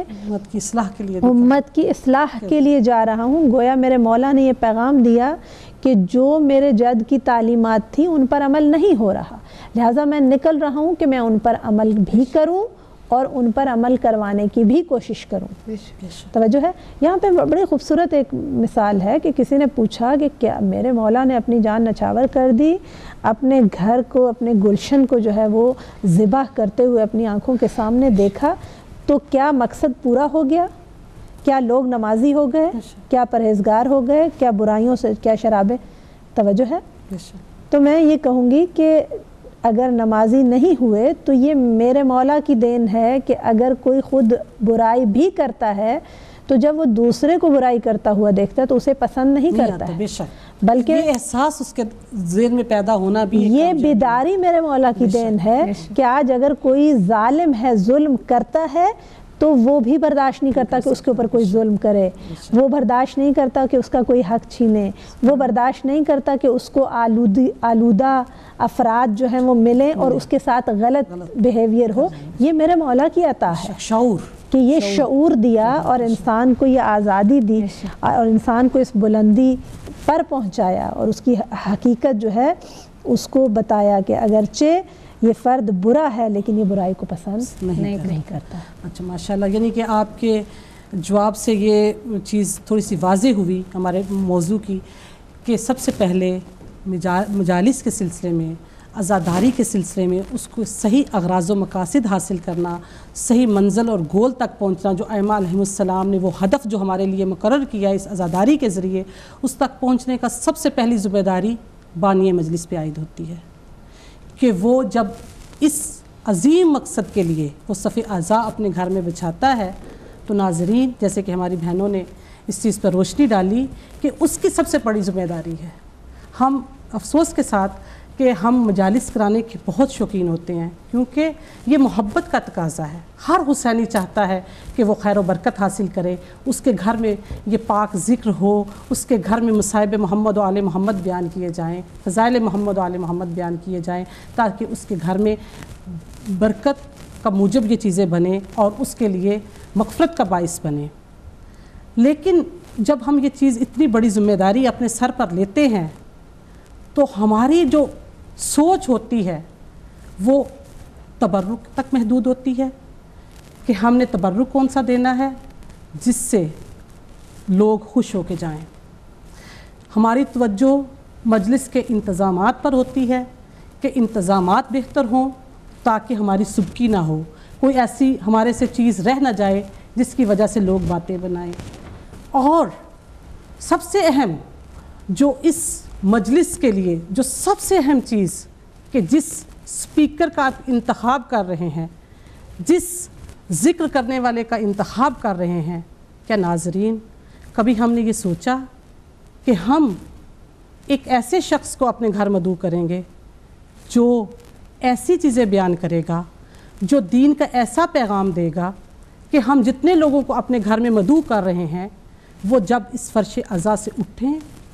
امت کی اصلاح کے لیے جا رہا ہوں. گویا میرے مولا نے یہ پیغام دیا کہ جو میرے جد کی تعلیمات تھیں ان پر عمل نہیں ہو رہا, لہٰذا میں نکل رہا ہوں کہ میں ان پر عمل بھی کروں اور ان پر عمل کروانے کی بھی کوشش کروں. توجہ ہے. یہاں پہ بڑی خوبصورت ایک مثال ہے کہ کسی نے پوچھا کہ کیا میرے مولا نے اپنی جان نچھاور کر دی, اپنے گھر کو, اپنے گلشن کو جو ہے وہ ذبح کرتے ہوئے اپنی آنکھوں کے سامنے دیکھا, تو کیا مقصد پورا ہو گیا؟ کیا لوگ نمازی ہو گئے؟ کیا پرہیزگار ہو گئے؟ کیا برائیوں سے, کیا شرابیں؟ توجہ ہے. تو میں یہ کہوں گی کہ اگر نمازی نہیں ہوئے تو یہ میرے مولا کی دین ہے کہ اگر کوئی خود برائی بھی کرتا ہے تو جب وہ دوسرے کو برائی کرتا ہوا دیکھتا ہے تو اسے پسند نہیں کرتا ہے، بے شک، بلکہ یہ احساس اس کے ذہن میں پیدا ہونا بھی یہ بیداری میرے مولا کی دین ہے کہ آج اگر کوئی ظالم ہے، ظلم کرتا ہے تو وہ بھی برداشت نہیں کرتا کہ اس کے اوپر کوئی ظلم کرے، وہ برداشت نہیں کرتا کہ اس کا کوئی حق چھینے، وہ برداشت نہیں کرتا کہ اس کو آلودہ افراد جو ہیں وہ ملیں اور اس کے ساتھ غلط بیہیویئر ہو۔ یہ میرے مولا کی عطا ہے شعور کہ یہ شعور دیا اور انسان کو یہ آزادی دی اور انسان کو اس بلندی پر پہنچایا اور اس کی حقیقت جو ہے اس کو بتایا کہ اگرچہ یہ فرد برا ہے لیکن یہ برائی کو پسند نہیں کرتا۔ اچھا ماشاءاللہ، یعنی کہ آپ کے جواب سے یہ چیز تھوڑی سی واضح ہوئی ہمارے موضوع کی کہ سب سے پہلے مجالس کے سلسلے میں، عزاداری کے سلسلے میں اس کو صحیح اغراض و مقاصد حاصل کرنا، صحیح منزل اور گول تک پہنچنا، جو ائمہ علیہم السلام نے وہ ہدف جو ہمارے لیے مقرر کیا اس عزاداری کے ذریعے، اس تک پہنچنے کا سب سے پہلی ذمہ داری بانی مجلس پہ عائد ہوتی ہے کہ وہ جب اس عظیم مقصد کے لیے وہ صف اعضاء اپنے گھر میں بچھاتا ہے تو ناظرین، جیسے کہ ہماری بہنوں نے اس چیز پر روشنی ڈالی کہ اس کی سب سے بڑی ذمہ داری ہے۔ ہم افسوس کے ساتھ کہ ہم مجالس کرانے کے بہت شوقین ہوتے ہیں کیونکہ یہ محبت کا تقاضا ہے۔ ہر حسینی چاہتا ہے کہ وہ خیر و برکت حاصل کرے، اس کے گھر میں یہ پاک ذکر ہو، اس کے گھر میں مصائب محمد و آل محمد بیان کیے جائیں، فضائل محمد و آل محمد بیان کیے جائیں، تاکہ اس کے گھر میں برکت کا موجب یہ چیزیں بنیں اور اس کے لیے مغفرت کا باعث بنے۔ لیکن جب ہم یہ چیز اتنی بڑی ذمہ داری اپنے سر پر لیتے ہیں تو ہماری جو سوچ ہوتی ہے وہ تبرک تک محدود ہوتی ہے کہ ہم نے تبرک کون سا دینا ہے جس سے لوگ خوش ہو کے جائیں۔ ہماری توجہ مجلس کے انتظامات پر ہوتی ہے کہ انتظامات بہتر ہوں تاکہ ہماری سبکی نہ ہو، کوئی ایسی ہمارے سے چیز رہ نہ جائے جس کی وجہ سے لوگ باتیں بنائیں۔ اور سب سے اہم جو اس مجلس کے لیے جو سب سے اہم چیز کہ جس سپیکر کا آپ انتخاب کر رہے ہیں، جس ذکر کرنے والے کا انتخاب کر رہے ہیں، کیا ناظرین کبھی ہم نے یہ سوچا کہ ہم ایک ایسے شخص کو اپنے گھر مدعو کریں گے جو ایسی چیزیں بیان کرے گا، جو دین کا ایسا پیغام دے گا کہ ہم جتنے لوگوں کو اپنے گھر میں مدعو کر رہے ہیں وہ جب اس فرش عزا سے اٹھیں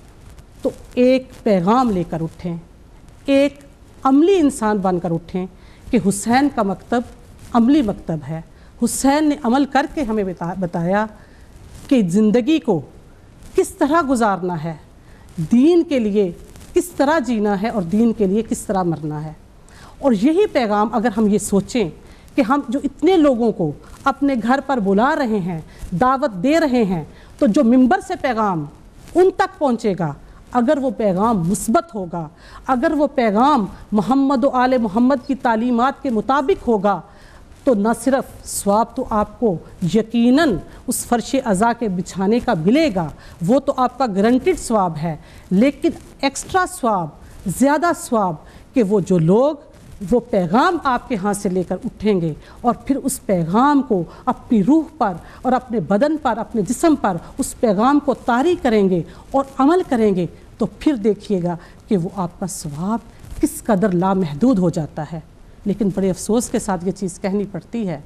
تو ایک پیغام لے کر اٹھیں، ایک عملی انسان بن کر اٹھیں کہ حسین کا مکتب عملی مکتب ہے۔ حسین نے عمل کر کے ہمیں بتایا کہ زندگی کو کس طرح گزارنا ہے، دین کے لیے کس طرح جینا ہے اور دین کے لیے کس طرح مرنا ہے۔ اور یہی پیغام اگر ہم یہ سوچیں کہ ہم جو اتنے لوگوں کو اپنے گھر پر بلا رہے ہیں، دعوت دے رہے ہیں، تو جو ممبر سے پیغام ان تک پہنچے گا، اگر وہ پیغام مثبت ہوگا، اگر وہ پیغام محمد و آل محمد کی تعلیمات کے مطابق ہوگا، تو نہ صرف ثواب تو آپ کو یقیناً اس فرش عزا کے بچھانے کا ملے گا، وہ تو آپ کا گارنٹیڈ ثواب ہے، لیکن ایکسٹرا ثواب، زیادہ ثواب کہ وہ جو لوگ وہ پیغام آپ کے ہاں سے لے کر اٹھیں گے اور پھر اس پیغام کو اپنی روح پر اور اپنے بدن پر، اپنے جسم پر اس پیغام کو طاری کریں گے اور عمل کریں گے، تو پھر دیکھیے گا کہ وہ آپ کا ثواب کس قدر لامحدود ہو جاتا ہے۔ لیکن بڑے افسوس کے ساتھ یہ چیز کہنی پڑتی ہے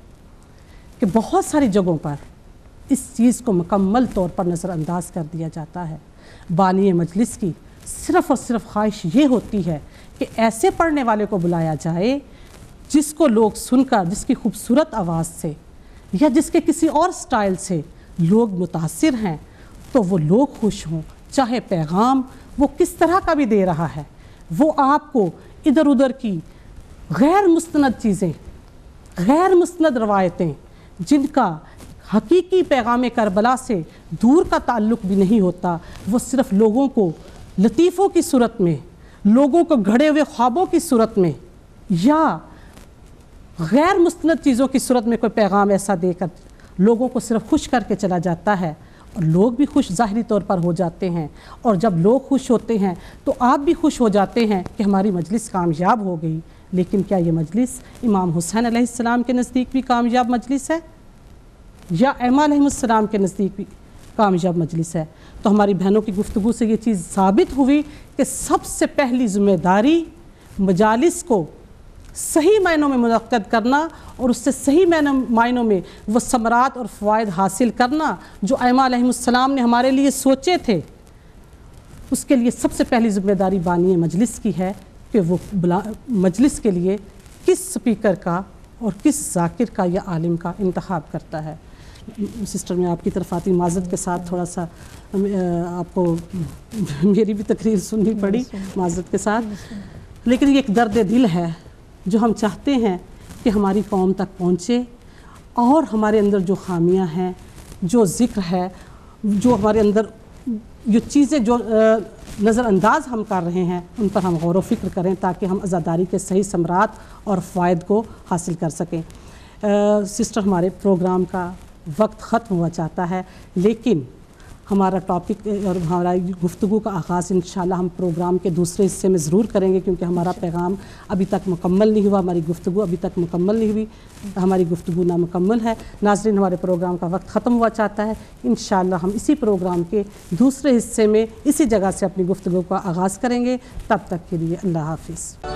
کہ بہت ساری جگہوں پر اس چیز کو مکمل طور پر نظر انداز کر دیا جاتا ہے۔ بانی مجلس کی صرف اور صرف خواہش یہ ہوتی ہے کہ ایسے پڑھنے والے کو بلایا جائے جس کو لوگ سن کر، جس کی خوبصورت آواز سے یا جس کے کسی اور سٹائل سے لوگ متاثر ہیں، تو وہ لوگ خوش ہوں، چاہے پیغام وہ کس طرح کا بھی دے رہا ہے، وہ آپ کو ادھر ادھر کی غیر مستند چیزیں، غیر مستند روایتیں جن کا حقیقی پیغام کربلا سے دور کا تعلق بھی نہیں ہوتا، وہ صرف لوگوں کو لطیفوں کی صورت میں، لوگوں کو گھڑے ہوئے خوابوں کی صورت میں یا غیر مستند چیزوں کی صورت میں کوئی پیغام ایسا دے کر لوگوں کو صرف خوش کر کے چلا جاتا ہے، اور لوگ بھی خوش ظاہری طور پر ہو جاتے ہیں، اور جب لوگ خوش ہوتے ہیں تو آپ بھی خوش ہو جاتے ہیں کہ ہماری مجلس کامیاب ہو گئی۔ لیکن کیا یہ مجلس امام حسین علیہ السلام کے نزدیک بھی کامیاب مجلس ہے؟ या इमाम अलैहिस्सलाम के नज़दीक भी कामयाब मजलिस है। तो हमारी बहनों की गुफ्तगू से ये चीज़ साबित हुई कि सबसे पहली ज़िम्मेदारी मजालिस को सही मायनों में मुनक्कद करना और उससे सही मायनों में वो समरात और फ़वाइद हासिल करना जो इमाम अलैहिस्सलाम ने हमारे लिए सोचे थे, उसके लिए सबसे पहली ज़िम्मेदारी बानी मजलिस की है कि वो मजलिस के लिए किस स्पीकर का और किस ज़ाकिर का या आलिम का इंतखाब करता है। सिस्टर मैं आपकी तरफ आती माज़रत के साथ, थोड़ा सा आपको मेरी भी तकरीर सुननी पड़ी माज़रत के साथ, लेकिन ये एक दर्द दिल है जो हम चाहते हैं कि हमारी कौम तक पहुँचे और हमारे अंदर जो खामियां हैं, जो ज़िक्र है, जो हमारे अंदर ये चीज़ें जो नज़रअंदाज हम कर रहे हैं उन पर हम गौर व फिक्र करें ताकि हम आज़ादारी के सही समरात और फ़ायद को हासिल कर सकें। सिस्टर हमारे प्रोग्राम का वक्त ख़त्म हुआ चाहता है, लेकिन हमारा टॉपिक और हमारा गुफ्तगू का आगाज़ इंशाल्लाह हम प्रोग्राम के दूसरे हिस्से में ज़रूर करेंगे, क्योंकि हमारा पैगाम अभी तक मुकम्मल नहीं हुआ, हमारी गुफ्तगू अभी तक मुकम्मल नहीं हुई, हमारी गुफ्तगू नामुकम्मल है। नाज़रीन, हमारे प्रोग्राम का वक्त ख़त्म हुआ चाहता है। इंशाल्लाह हम इसी प्रोग्राम के दूसरे हिस्से में इसी जगह से अपनी गुफ्तगू का आगाज़ करेंगे। तब तक के लिए अल्लाह हाफ़िज़।